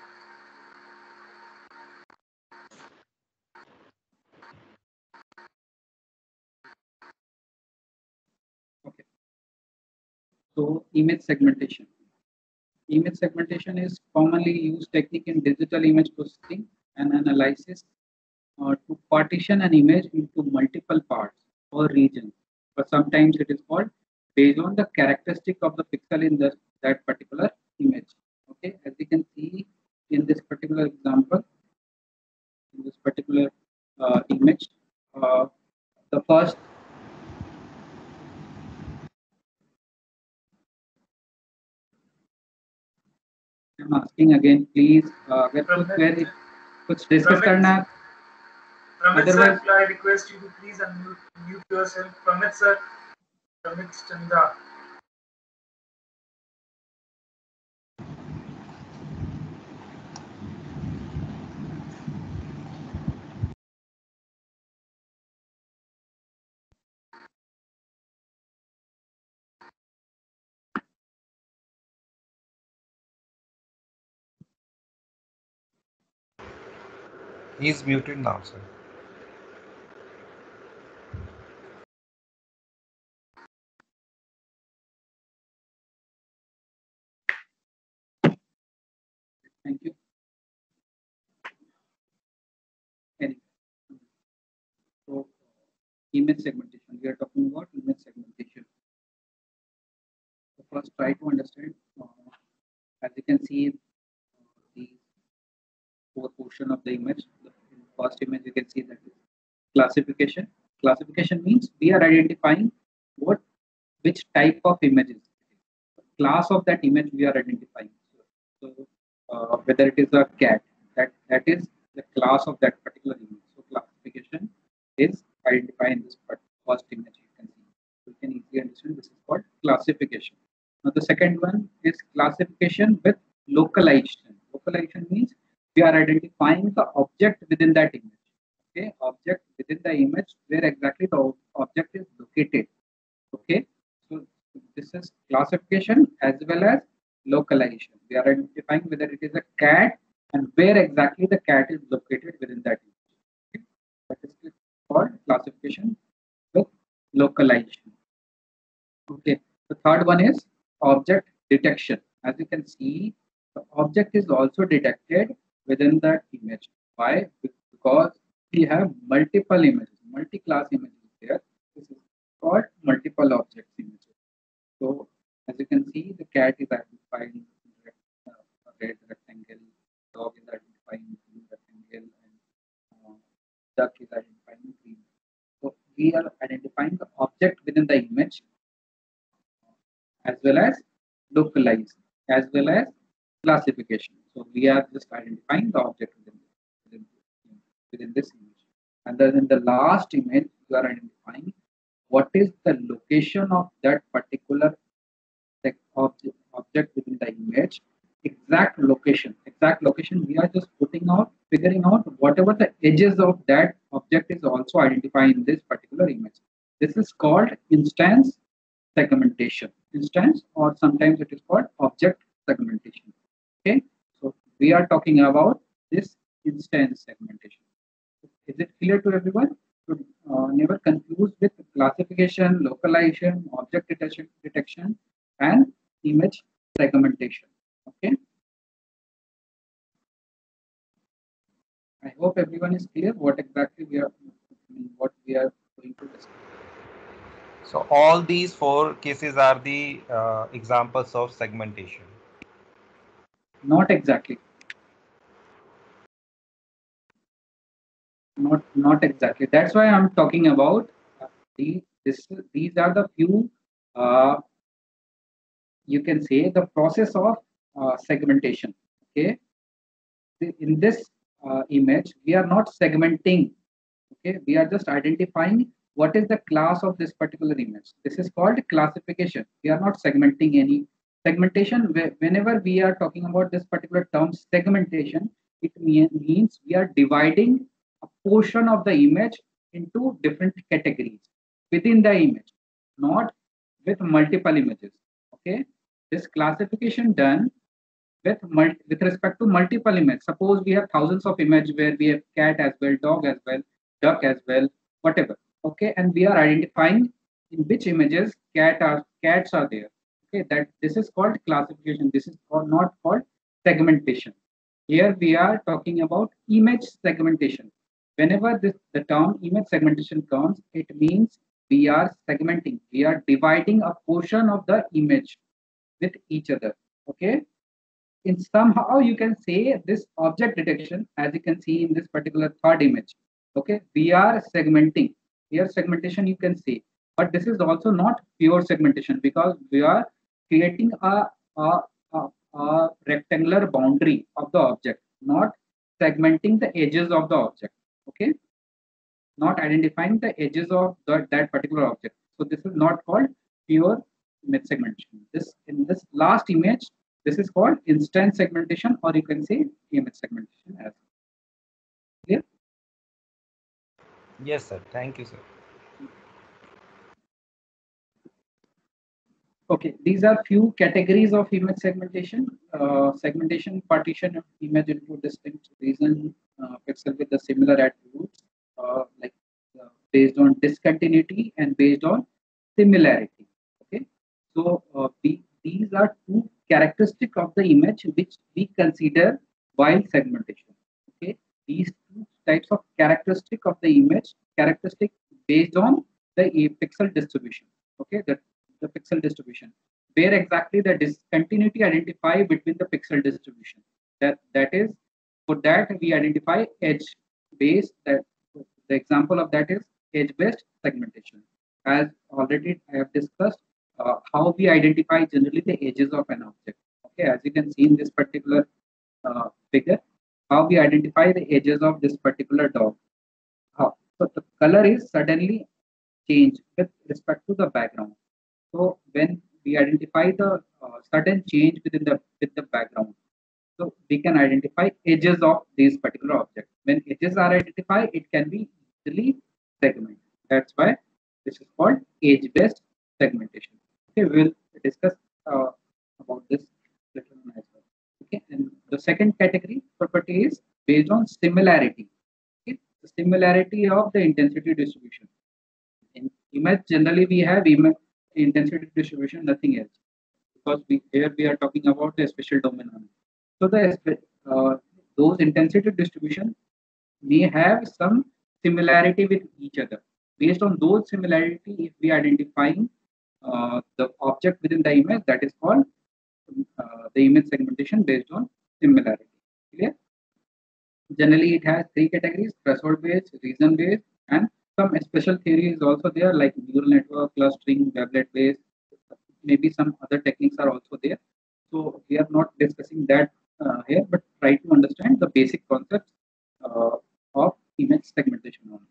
Okay, so image segmentation. Image segmentation is commonly used technique in digital image processing and analysis uh, to partition an image into multiple parts or regions, but sometimes it is called based on the characteristic of the pixel in the, that particular image. Okay, as you can see in this particular example, in this particular uh, image, uh, the first I'm asking again, please, uh, अगर कुछ query कुछ discuss करना है. Pramit sir, I request you to please unmute mute yourself. Pramit sir, Pramit Chanda. He is muted now, sir. Thank you. Anyway, so image segmentation. We are talking about image segmentation. So first, try to understand. Uh, as you can see, uh, the four portion of the image. The first image you can see that is classification. Classification means we are identifying what which type of images. Class of that image we are identifying. So uh, whether it is a cat, that that is the class of that particular image. So classification is identifying this first image you can see. You can easily understand. segmentation. This is called classification. Now the second one is classification with localization. Localization means we are identifying the object within that image. Okay, object within the image where exactly the object is located. Okay, so this is classification as well as localization. We are identifying whether it is a cat and where exactly the cat is located within that image. Okay? That is called classification with localization. Okay, the third one is object detection. As you can see, the object is also detected within that image. Why? Because we have multiple images, multi-class images here. This is called multiple objects images. So as you can see, the cat is identified in uh, red rectangle, dog is identified in blue rectangle, and uh, duck is identified in green. So we are identifying the object within the image as well as localize as well as classification. So we are just identifying the object within, within, within this image. And then in the last image, you are identifying what is the location of that particular object, object within the image, exact location. Exact location, we are just putting out, figuring out whatever the edges of that object is also identified in this particular image. This is called instance segmentation. Instance, or sometimes it is called object segmentation. Okay, so we are talking about this instance segmentation. Is it clear to everyone? So, uh, never confuse with classification, localization, object detection, detection, and image segmentation. Okay. I hope everyone is clear what exactly we are, what we are going to discuss. So all these four cases are the uh, examples of segmentation. Not exactly. Not not exactly. That's why I'm talking about uh, the this. These are the few. Uh, you can say the process of uh, segmentation. Okay. In this uh, image, we are not segmenting. Okay, we are just identifying what is the class of this particular image. This is called classification. We are not segmenting any segmentation. Whenever we are talking about this particular term segmentation, it mean, means we are dividing a portion of the image into different categories within the image, not with multiple images. Okay, this classification done with multi, with respect to multiple images. Suppose we have thousands of images where we have cat as well, dog as well, duck as well, whatever. Okay, and we are identifying in which images cat are cats are there. Okay, that this is called classification. This is called, not called segmentation. Here we are talking about image segmentation. Whenever this the term image segmentation comes, it means we are segmenting. We are dividing a portion of the image with each other. Okay. In somehow you can say this object detection, as you can see in this particular third image. Okay, we are segmenting. Here segmentation you can say, but this is also not pure segmentation because we are creating a, a, a, a rectangular boundary of the object, not segmenting the edges of the object. Okay, not identifying the edges of the, that particular object. So this is not called pure image segmentation. This in this last image, this is called instance segmentation, or you can say image segmentation as well. Clear? Yes, sir. Thank you, sir. Okay, these are few categories of image segmentation. Uh, segmentation partition of image into distinct region uh, pixel with the similar attributes, uh, like uh, based on discontinuity and based on similarity. Okay, so uh, we, these are two characteristics of the image which we consider while segmentation. Okay, these two types of characteristic of the image, characteristic based on the pixel distribution. Okay, that the pixel distribution, where exactly the discontinuity identify between the pixel distribution. That that is, for that we identify edge based. That the example of that is edge based segmentation. As already I have discussed, uh, how we identify generally the edges of an object. Okay, as you can see in this particular uh, figure, how we identify the edges of this particular dog. How? So the color is suddenly changed with respect to the background. So when we identify the uh, certain change within the with the background, so we can identify edges of these particular objects. When edges are identified, it can be easily segmented. That's why this is called edge-based segmentation. Okay, we'll discuss uh, about this later on as well. Okay, and the second category property is based on similarity. Okay, the similarity of the intensity distribution. In image, generally we have image intensity distribution, nothing else, because we here we are talking about the spatial domain only. So the uh, those intensity distribution may have some similarity with each other. Based on those similarity, if we are identifying uh, the object within the image, that is called uh, the image segmentation based on similarity. Clear? Generally, it has three categories: threshold based, region based, and some special theory is also there, like neural network, clustering, wavelet based. Maybe some other techniques are also there. So we are not discussing that uh, here, but try to understand the basic concepts uh, of image segmentation only.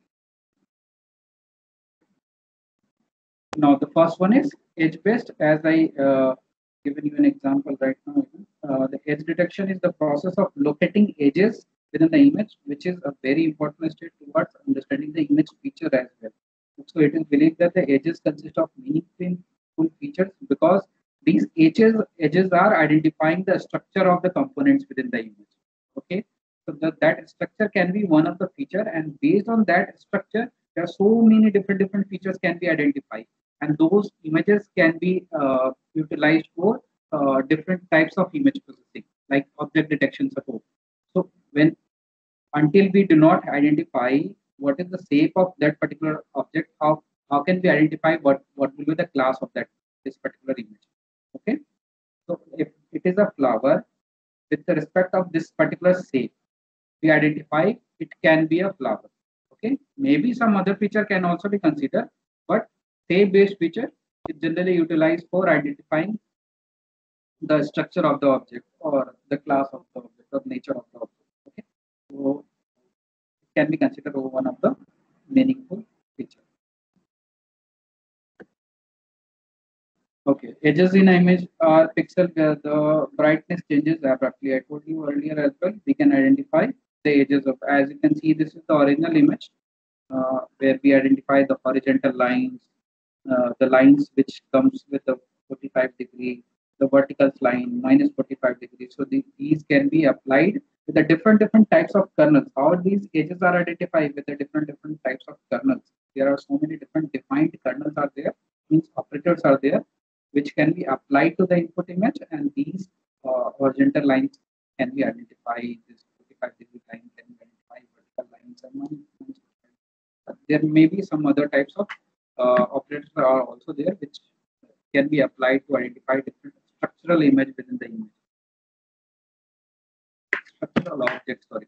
Now the first one is edge based. As I uh, given you an example right now, uh, the edge detection is the process of locating edges within the image, which is a very important step towards understanding the image feature as well. So it is believed that the edges consist of meaningful features because these edges edges are identifying the structure of the components within the image. Okay, so the, that structure can be one of the feature, and based on that structure, there are so many different different features can be identified, and those images can be uh, utilized for uh, different types of image processing, like object detection support. So when until we do not identify what is the shape of that particular object, how how can we identify what what will be the class of that this particular image? Okay, so if it is a flower with the respect of this particular shape, we identify it can be a flower. Okay, maybe some other feature can also be considered, but shape based feature is generally utilized for identifying the structure of the object or the class of the object or nature of the object. Okay, so it can be considered one of the meaningful features. Okay, edges in image are pixel where the brightness changes abruptly. I told you earlier as well, we can identify the edges of, as you can see, this is the original image uh, where we identify the horizontal lines, uh, the lines which comes with the forty-five degree, the vertical line minus forty-five degrees. So the, these can be applied with the different different types of kernels. How these edges are identified with the different different types of kernels. There are so many different defined kernels are there, means operators are there, which can be applied to the input image, and these uh, horizontal lines can be identified. This forty-five degree line can be identified, vertical lines, and there may be some other types of uh, operators are also there, which can be applied to identify different structural image within the image. Structural objects, sorry.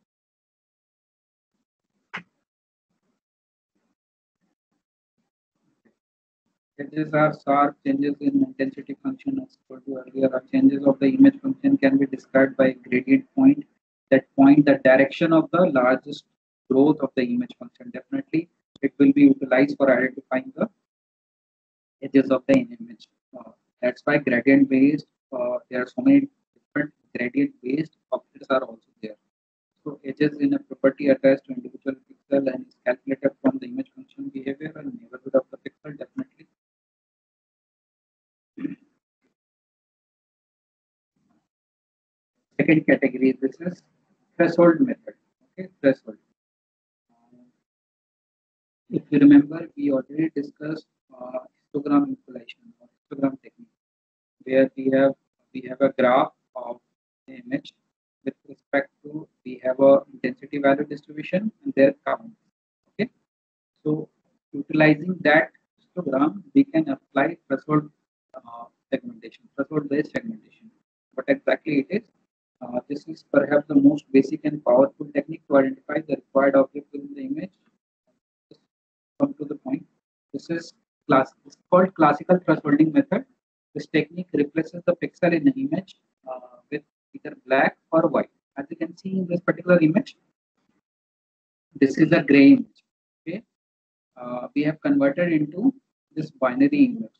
Edges are sharp changes in intensity function, as told you earlier. Or changes of the image function can be described by a gradient point that point the direction of the largest growth of the image function. Definitely, it will be utilized for identifying the edges of the image. Uh, that's why gradient based, uh, there are so many different gradient based operators are also there. So edges in a property attached to individual pixel and is calculated from the image function behavior and neighborhood of the pixel. Definitely. Second category, this is threshold method. Okay, threshold. If you remember, we already discussed uh, histogram manipulation or histogram technique, where we have we have a graph of the image with respect to we have a intensity value distribution and their count. Okay, so utilizing that histogram, we can apply threshold uh, segmentation, threshold based segmentation. What exactly it is? Uh, this is perhaps the most basic and powerful technique to identify the required object within the image. Just come to the point. This is class. It's called classical thresholding method. This technique replaces the pixel in the image uh, with either black or white. As you can see in this particular image, this is a gray image. Okay, uh, we have converted into this binary image.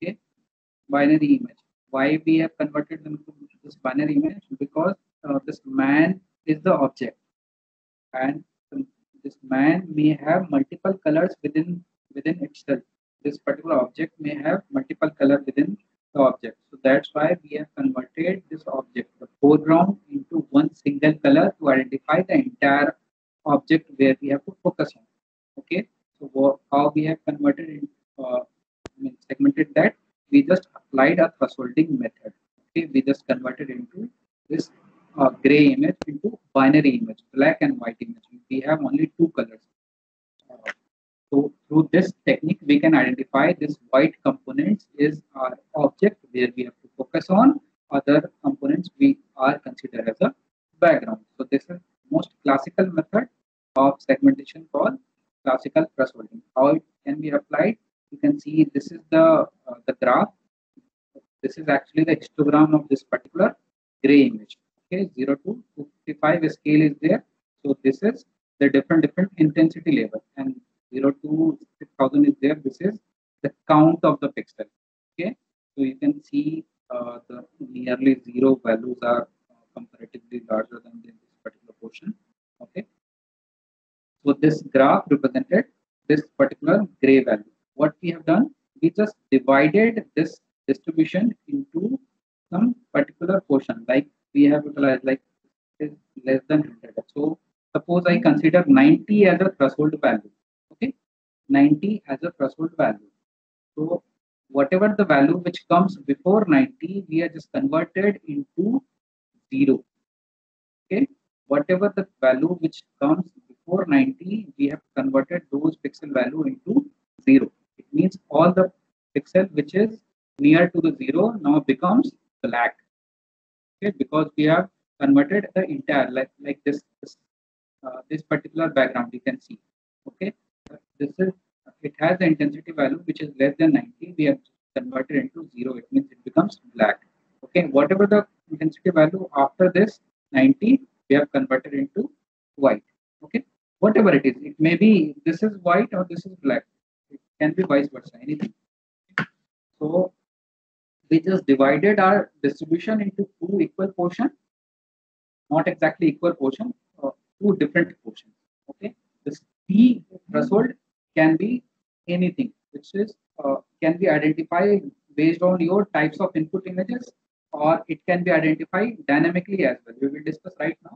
Okay, binary image. Why we have converted them to this binary image? Because uh, this man is the object, and this man may have multiple colors within within itself. This particular object may have multiple color within the object. So that's why we have converted this object, the foreground, into one single color to identify the entire object where we have to focus on. Okay, so what, how we have converted in, uh, I mean segmented that, we just applied a thresholding method. Okay, we just converted into this uh, gray image into binary image, black and white image. We have only two colors. Uh, so through this technique, we can identify this white components is our object where we have to focus on. Other components we are considered as a background. So this is most classical method of segmentation called classical thresholding. How it can be applied? You can see this is the uh, the graph. This is actually the histogram of this particular gray image. Okay, zero to two fifty-five scale is there. So this is the different different intensity level, and zero to six thousand is there. This is the count of the pixel. Okay, so you can see uh, the nearly zero values are uh, comparatively larger than this particular portion. Okay, so this graph represented this particular gray value. What we have done, we just divided this distribution into some particular portion, like we have utilized like is less than one hundred. So suppose I consider ninety as a threshold value. Okay, ninety as a threshold value. So whatever the value which comes before ninety, we are just converted into zero. Okay, whatever the value which comes before ninety, we have converted those pixel value into zero. It means all the pixel which is near to the zero now becomes black. Okay, because we have converted the entire, like like this this, uh, this particular background you can see. Okay, this is, it has the intensity value which is less than ninety. We have converted into zero. It means it becomes black. Okay, whatever the intensity value after this ninety, we have converted into white. Okay, whatever it is, it may be this is white or this is black. It can be vice versa, anything. So we just divided our distribution into two equal portions, not exactly equal portion, uh, two different portions. Okay, this T threshold can be anything, which is uh, can be identified based on your types of input images, or it can be identified dynamically as well. We will discuss right now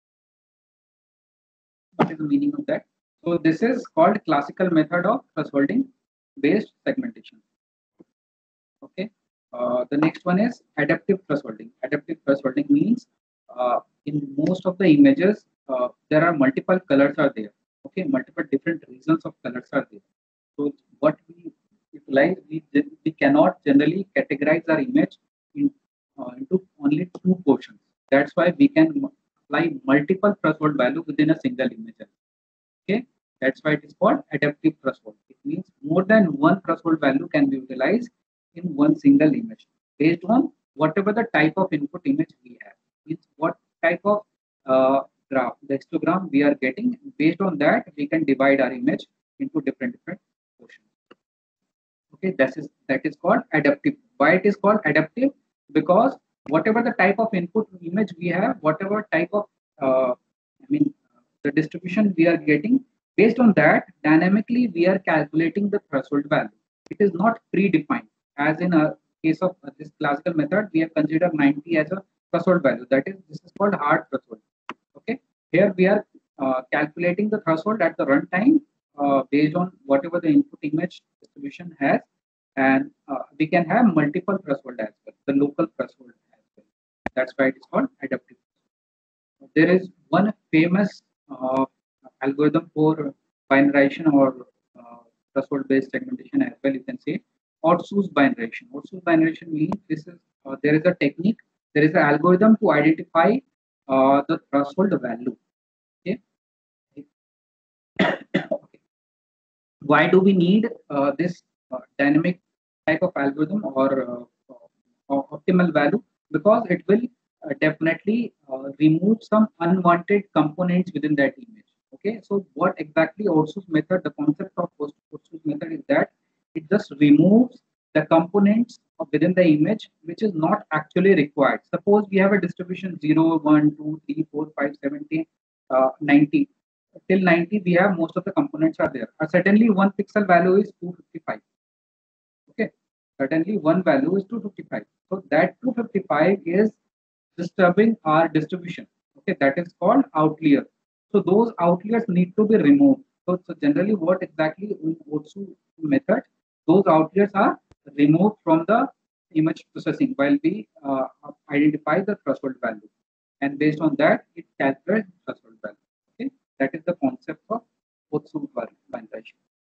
what is the meaning of that. So this is called classical method of thresholding based segmentation. Okay. Uh, the next one is adaptive thresholding. Adaptive thresholding means uh, in most of the images uh, there are multiple colors are there. Okay, multiple different regions of colors are there. So what we utilize, we we cannot generally categorize our image in, uh, into only two portions. That's why we can apply multiple threshold value within a single image. Okay, that's why it is called adaptive threshold. It means more than one threshold value can be utilized in one single image based on whatever the type of input image we have. Means what type of uh, graph, the histogram we are getting. Based on that, we can divide our image into different different portions. Okay, that is that is called adaptive. Why it is called adaptive? Because whatever the type of input image we have, whatever type of uh, I mean the distribution we are getting, based on that, dynamically we are calculating the threshold value. It is not predefined. As in a case of uh, this classical method, we have considered ninety as a threshold value. That is, this is called hard threshold. Okay, here we are uh, calculating the threshold at the runtime uh, based on whatever the input image distribution has, and uh, we can have multiple threshold as well, the local threshold as well. That's why it is called adaptive. There is one famous uh, algorithm for binarization or uh, threshold based segmentation as well. You can say Orsu's binarization. Orsu's binarization means this is uh, there is a technique, there is an algorithm to identify uh, the threshold value. Okay. Okay. Why do we need uh, this uh, dynamic type of algorithm or uh, uh, optimal value? Because it will uh, definitely uh, remove some unwanted components within that image. Okay. So what exactly Orsu's method? The concept of Orsu's method is that it just removes the components within the image which is not actually required. Suppose we have a distribution zero, one, two, three, four, five, seventeen, uh, ninety. Till ninety, we have most of the components are there. Uh, certainly, one pixel value is two fifty-five. Okay, certainly one value is two fifty-five. So that two fifty-five is disturbing our distribution. Okay, that is called outlier. So those outliers need to be removed. So, so generally, what exactly in O S U method, those outliers are removed from the image processing while we uh, identify the threshold value, and based on that, it calculates the threshold value. Okay, that is the concept of O S U validation.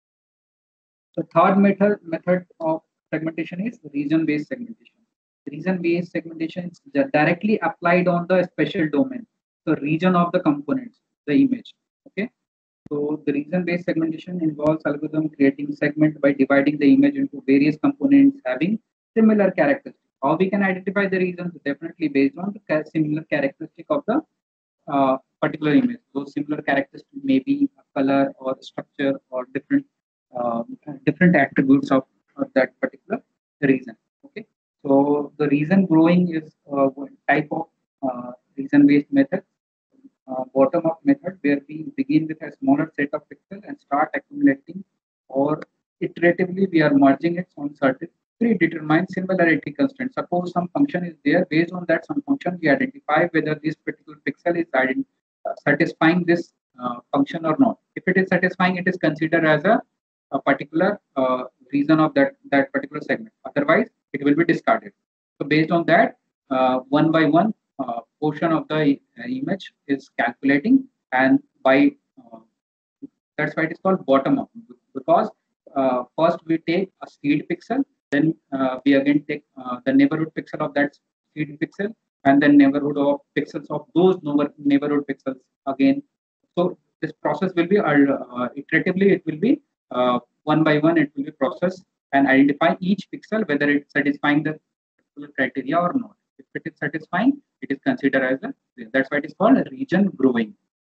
The third method method of segmentation is region-based segmentation. Region-based segmentation is directly applied on the special domain, the region of the components, the image. Okay, so the region-based segmentation involves algorithm creating segment by dividing the image into various components having similar characteristics. How we can identify the regions? Definitely based on the similar characteristic of the uh, particular image. Those similar characteristics may be a color or structure or different uh, different attributes of, of that particular region. Okay, so the region growing is uh, one type of uh, region-based method. Uh, bottom-up method where we begin with a smaller set of pixels and start accumulating, or iteratively we are merging it on certain predetermined similarity constraints. Suppose some function is there, based on that some function we identify whether this particular pixel is uh, satisfying this uh, function or not. If it is satisfying, it is considered as a, a particular uh, region of that, that particular segment. Otherwise, it will be discarded. So based on that, uh, one by one, Uh, portion of the uh, image is calculating, and by uh, that's why it is called bottom up, because uh, first we take a seed pixel, then uh, we again take uh, the neighborhood pixel of that seed pixel, and then neighborhood of pixels of those neighborhood pixels again. So this process will be uh, iteratively, it will be uh, one by one, it will be processed and identify each pixel whether it's satisfying the criteria or not. If it is satisfying, it is considered as a, that's why it is called region growing.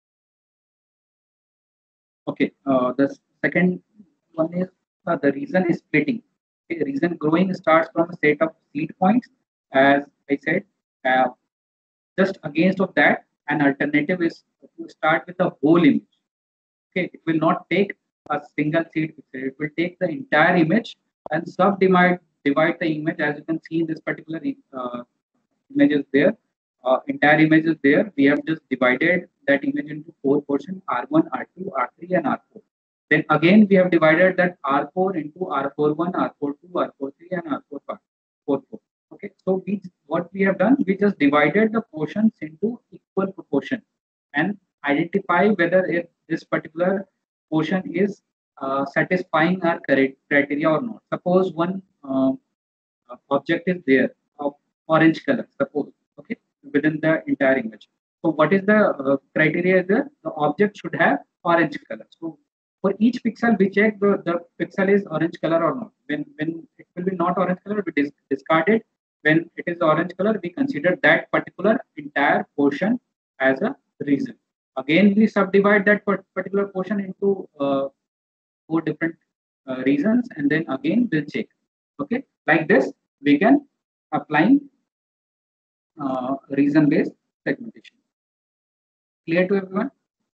Okay, uh, the second one is uh, the region is splitting. Okay, region growing starts from a set of seed points, as I said. Uh, just against of that, an alternative is to start with the whole image. Okay, it will not take a single seed pixel. It will take the entire image and subdivide divide the image, as you can see in this particular uh, image is there, uh, entire image is there. We have just divided that image into four portions: R one, R two, R three, and R four. Then again, we have divided that R four into R four one, R four two, R four three, and R four five. Okay, so we what we have done, we just divided the portions into equal proportion and identify whether if this particular portion is uh, satisfying our criteria or not. Suppose one uh, object is there of orange color, suppose, okay, within the entire image. So what is the uh, criteria? The, the object should have orange color. So for each pixel, we check the, the pixel is orange color or not. When when it will be not orange color, we dis discard it. When it is orange color, we consider that particular entire portion as a region. Again, we subdivide that particular portion into uh, four different uh, regions, and then again we'll check. Okay, like this, we can apply Uh, region-based segmentation. Clear to everyone?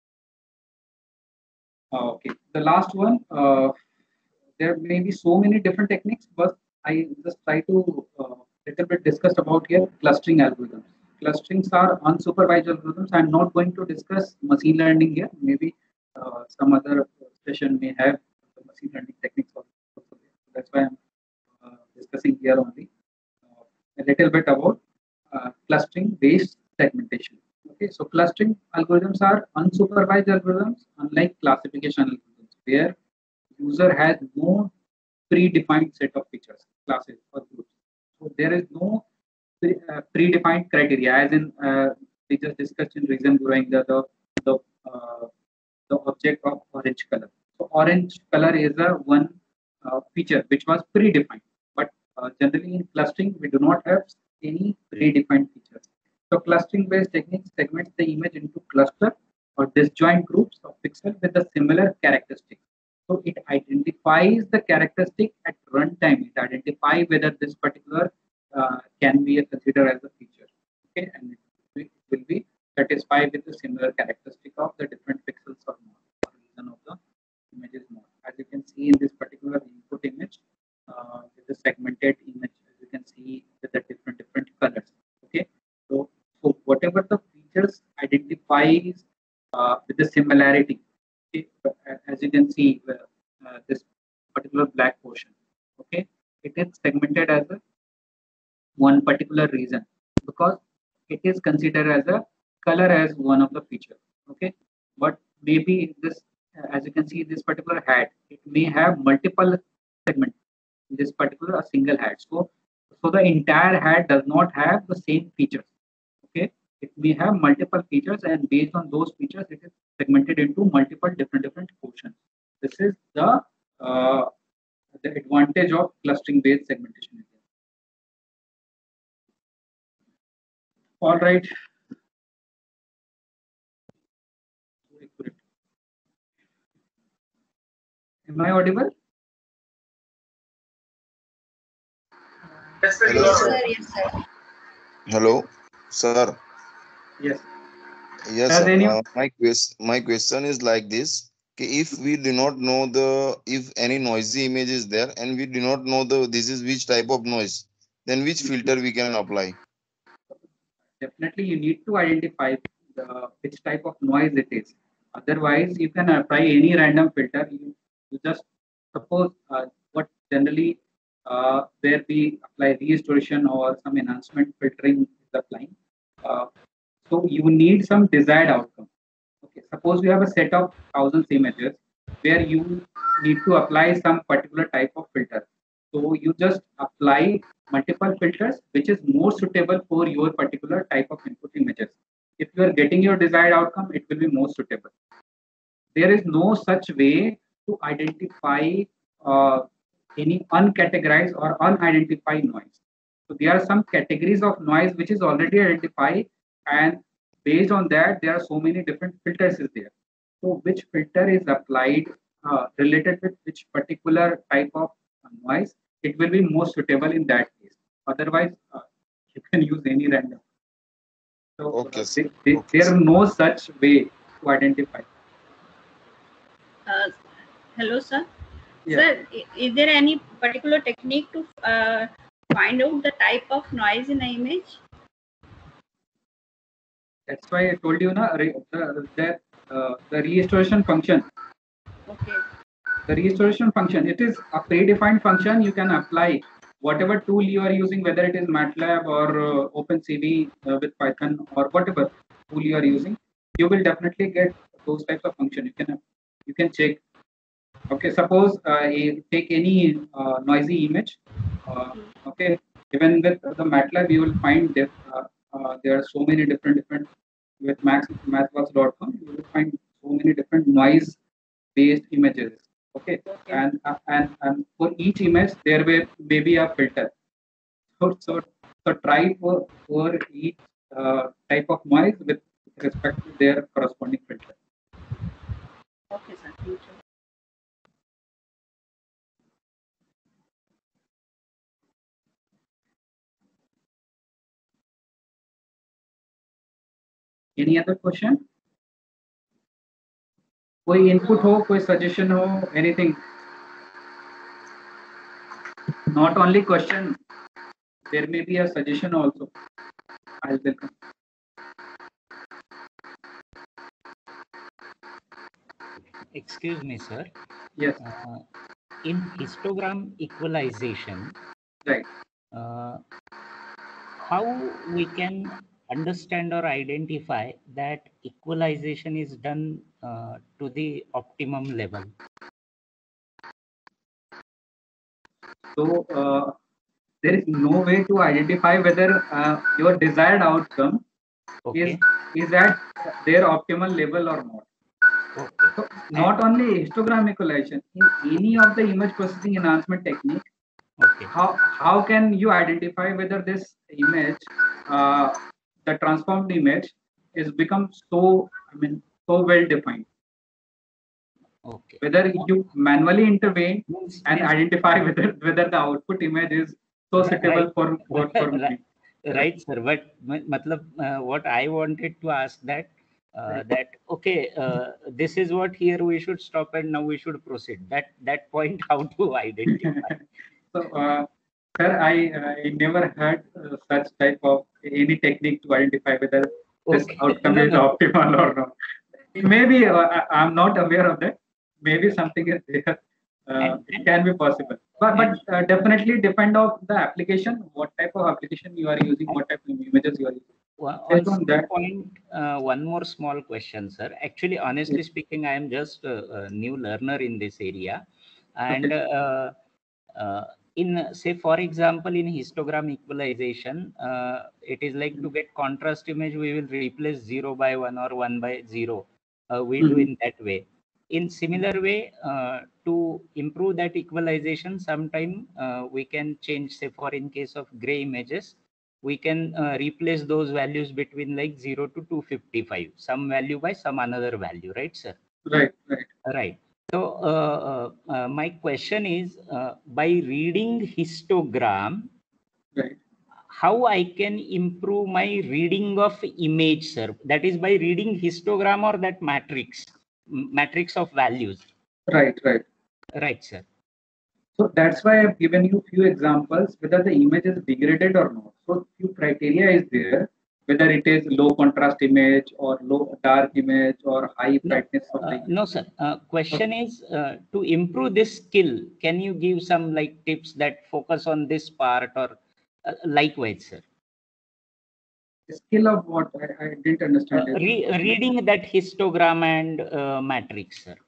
Uh, okay. The last one, uh, there may be so many different techniques, but I just try to uh, little bit discuss about here clustering algorithms. Clusterings are unsupervised algorithms. I'm not going to discuss machine learning here. Maybe uh, some other session may have the machine learning techniques also. That's why I'm uh, discussing here only uh, a little bit about Uh, clustering based segmentation. Okay, so clustering algorithms are unsupervised algorithms, unlike classification algorithms, where user has no predefined set of features, classes or groups. So there is no pre, uh, predefined criteria, as in uh, we just discussed in region growing the the the, uh, the object of orange color. So orange color is a one uh, feature which was predefined, but uh, generally in clustering we do not have any predefined features. So clustering based techniques segments the image into cluster or disjoint groups of pixels with a similar characteristics. So So it identifies the characteristic at runtime. It identifies whether this particular uh, can be considered as a feature. Okay, and it will be satisfied with the similar characteristic of the different pixels or not, or reason of the images not. As you can see in this particular input image, uh, with the segmented image, as you can see with the different different colors. Okay, so so whatever the features identifies uh, with the similarity. Okay, as you can see, uh, uh, this particular black portion. Okay, it is segmented as a one particular reason because it is considered as a color as one of the feature. Okay, but maybe this, as you can see, this particular hat, it may have multiple segments. This particular a single hat, so so the entire hat does not have the same features. Okay, it may have multiple features, and based on those features, it is segmented into multiple different different portions. This is the uh, the advantage of clustering based segmentation. All right. Am I audible? Yes, sir. Hello, you are sir. audible. Yes, sir. Hello, sir. Yes. Yes, Has sir. any? Uh, my quest my question is like this. कि If we do not know the if any noisy image is there and we do not know the this is which type of noise, then which filter we can apply? Definitely, you need to identify the which type of noise it is. Otherwise, you can apply any random filter. You, you just suppose uh, what generally uh, where we apply restoration or some enhancement filtering is applying. Uh, so you need some desired outcome. Okay, suppose you have a set of thousands images where you need to apply some particular type of filter. So you just apply multiple filters, which is more suitable for your particular type of input images. If you are getting your desired outcome, it will be more suitable. There is no such way to identify uh, any uncategorized or unidentified noise. So there are some categories of noise which is already identified, and based on that, there are so many different filters is there. So which filter is applied uh, related with which particular type of noise, it will be more suitable in that case. Otherwise, uh, you can use any random. So Okay, uh, sir. they, they, Okay, there sir. are no such way to identify. Uh, hello, sir. Yeah. Sir, i- is there any particular technique to uh, find out the type of noise in an image? That's why I told you na, re, the, the, uh, the restoration function. Okay. The restoration function, it is a predefined function. You can apply whatever tool you are using, whether it is MATLAB or uh, OpenCV uh, with Python or whatever tool you are using. You will definitely get those types of function. You can you can check. Okay, suppose uh, you take any uh, noisy image. Uh, okay, even with the MATLAB, you will find that uh, uh, there are so many different different with max mathworks dot com. You will find so many different noise based images. Okay, and uh, and and for each image there will maybe a filter. So so so try for for each uh, type of noise with respect to their corresponding filter. Okay, sir. Thank you. Any other question? कोई input हो, कोई suggestion हो, anything? Not only question, there may be a suggestion also. I'll welcome. Excuse me, sir. Yes. Uh, in histogram equalization, right? Uh, how we can understand or identify that equalization is done uh, to the optimum level? So uh, there is no way to identify whether uh, your desired outcome okay. is is at their optimal level or not. Okay. So not only histogram equalization, in any of the image processing enhancement technique, okay. how how can you identify whether this image, uh, the transformed image, is become so I mean so well defined? Okay. Whether you manually intervene and identify whether whether the output image is so suitable Right. for for, for me. Right, sir. But ma- matlab, uh, what I wanted to ask that uh, that okay, uh, this is what here we should stop and now we should proceed. That that point, how to identify? So, uh, sir, I I never heard uh, such type of any technique to identify whether this Okay. outcome No, is no. optimal or not. Maybe uh, I, I'm not aware of that. Maybe something is there. Uh, And- it can be possible, but but uh, definitely depend of the application. What type of application you are using? What type of images you are using? Well, Based on on some that. point, uh, one more small question, sir. Actually, honestly Yes. speaking, I am just a, a new learner in this area, and Okay. uh, uh, in uh, say, for example, in histogram equalization, uh, it is like to get contrast image, we will replace zero by one or one by zero. Uh, we do Mhm. in that way. In similar way, uh, to improve that equalization, sometime uh, we can change. Say, for in case of gray images, we can uh, replace those values between like zero to two fifty-five, some value by some another value, right, sir? Right. Right. Right. So uh, uh, uh, my question is, uh, by reading histogram, Right. how I can improve my reading of image, sir? That is by reading histogram or that matrix, m- matrix of values. Right. Right. Right, sir. So that's why I've given you few examples whether the image is degraded or not. So few criteria is there, whether it is low contrast image or low dark image or high No, brightness of the uh, image. no, sir. Uh, question is uh, to improve this skill. Can you give some like tips that focus on this part or uh, likewise, sir? The skill of what I, I didn't Uh, understand it. re reading that histogram and uh, matrix, sir.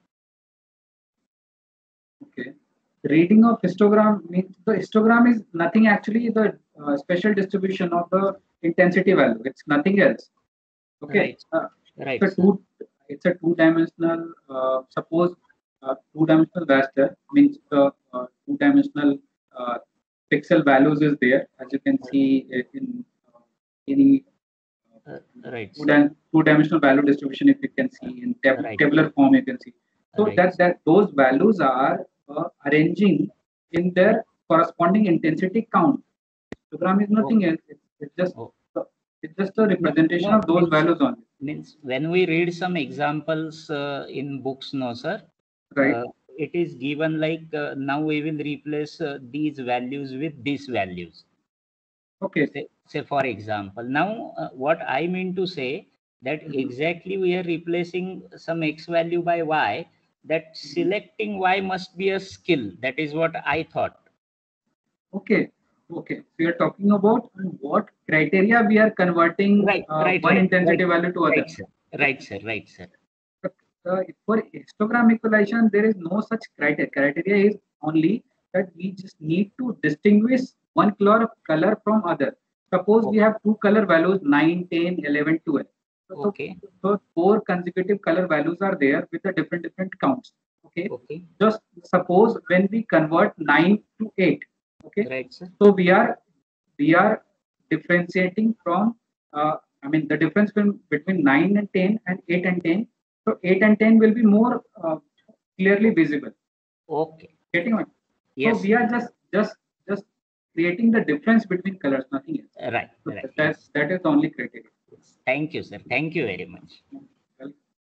Okay. Reading of histogram means the histogram is nothing actually the uh, special distribution of the intensity value. It's nothing else. Okay. Right. Uh, Right. it's a two. It's a two-dimensional. Uh, suppose uh, two-dimensional raster means the uh, two-dimensional uh, pixel values is there, as you can see in uh, any Uh, right. two, dim- two-dimensional value distribution. If you can see in tab Right. tabular form, you can see. So Right. that that those values are uh, arranging in their corresponding intensity count. Histogram is nothing else. It's, it's just Oh. it's just a representation No, of those means, values only. means when we read some examples uh, in books, no, sir. Right. Uh, it is given like uh, now we will replace uh, these values with these values. Okay. Say, say for example, now uh, what I mean to say that Mhm. exactly we are replacing some x value by y. That selecting y must be a skill. That is what I thought. Okay. Okay. So you're talking about what criteria we are converting Right. uh, Right. one Right. intensity Right. value to other. Right, sir. Right, sir. Right, sir. Uh, for histogram equalization, there is no such criteria. Criteria is only that we just need to distinguish one color color from other. Suppose we have two color values nine, ten, eleven, twelve. So, Okay. so four consecutive color values are there with the different different counts. Okay. Okay. Just suppose when we convert nine to eight. Okay. Right, sir. So we are we are differentiating from uh, I mean the difference between, between nine and ten and eight and ten. So eight and ten will be more uh, clearly visible. Okay. Getting what? Yes. So we are just just just creating the difference between colors, nothing else. Right. So Right. that, Yes. that is the only criteria. Thank you, sir. Thank you very much. Well,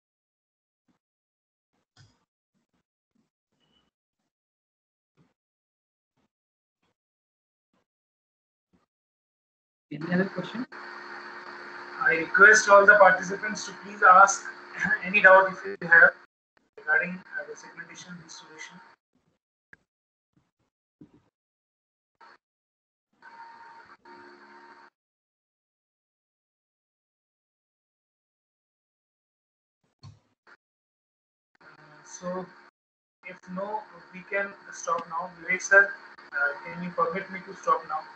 any other question? I request all the participants to please ask any doubt if you have regarding uh, the segmentation distribution. Uh, so, if no, we can stop now. Vivek sir, uh, can you permit me to stop now?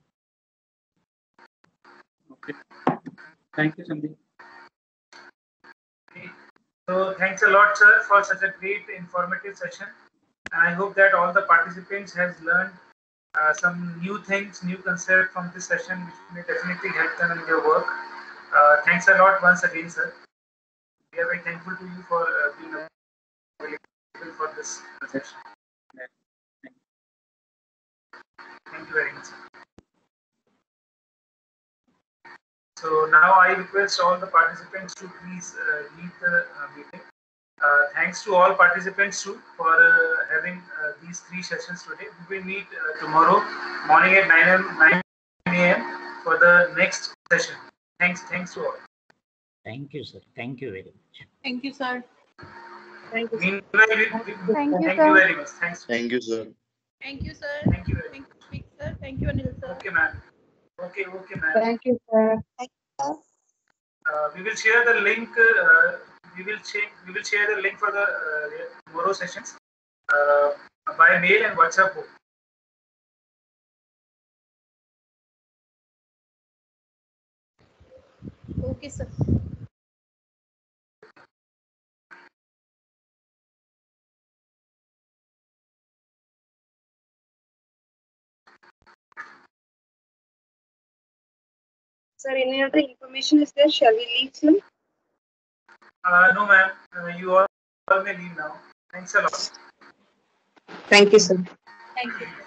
Okay. Thank you, Sandeep. Okay. So, thanks a lot, sir, for such a great informative session. And I hope that all the participants has learned uh, some new things, new concept from this session, which may definitely help them in their work. Uh, thanks a lot once again, sir. We are very thankful to you for uh, being available. suitable for this session. Thank you very much. So now I request all the participants to please uh, leave the uh, meeting. Uh, thanks to all participants too for uh, having uh, these three sessions today. We will meet uh, tomorrow morning at nine A M for the next session. Thanks, thanks to all. Thank you, sir. Thank you very much. Thank you, sir. Thank you. Meanwhile, we, we, Thank you, thank sir. you very much. Thanks. Thank you, sir. Thank you, sir. Thank you very Thank you, sir. Thank you, Anil, sir. Okay, ma'am. Okay, okay, ma'am. Thank you, sir. Uh, we will share the link. Uh, we will change. We will share the link for the uh, tomorrow sessions uh, by mail and WhatsApp. Both. Okay, sir. Sir, any other information is there? Shall we leave soon? Uh, no, ma'am. Uh, you all, all may leave now. Thanks a lot. Thank you, sir. Thank you.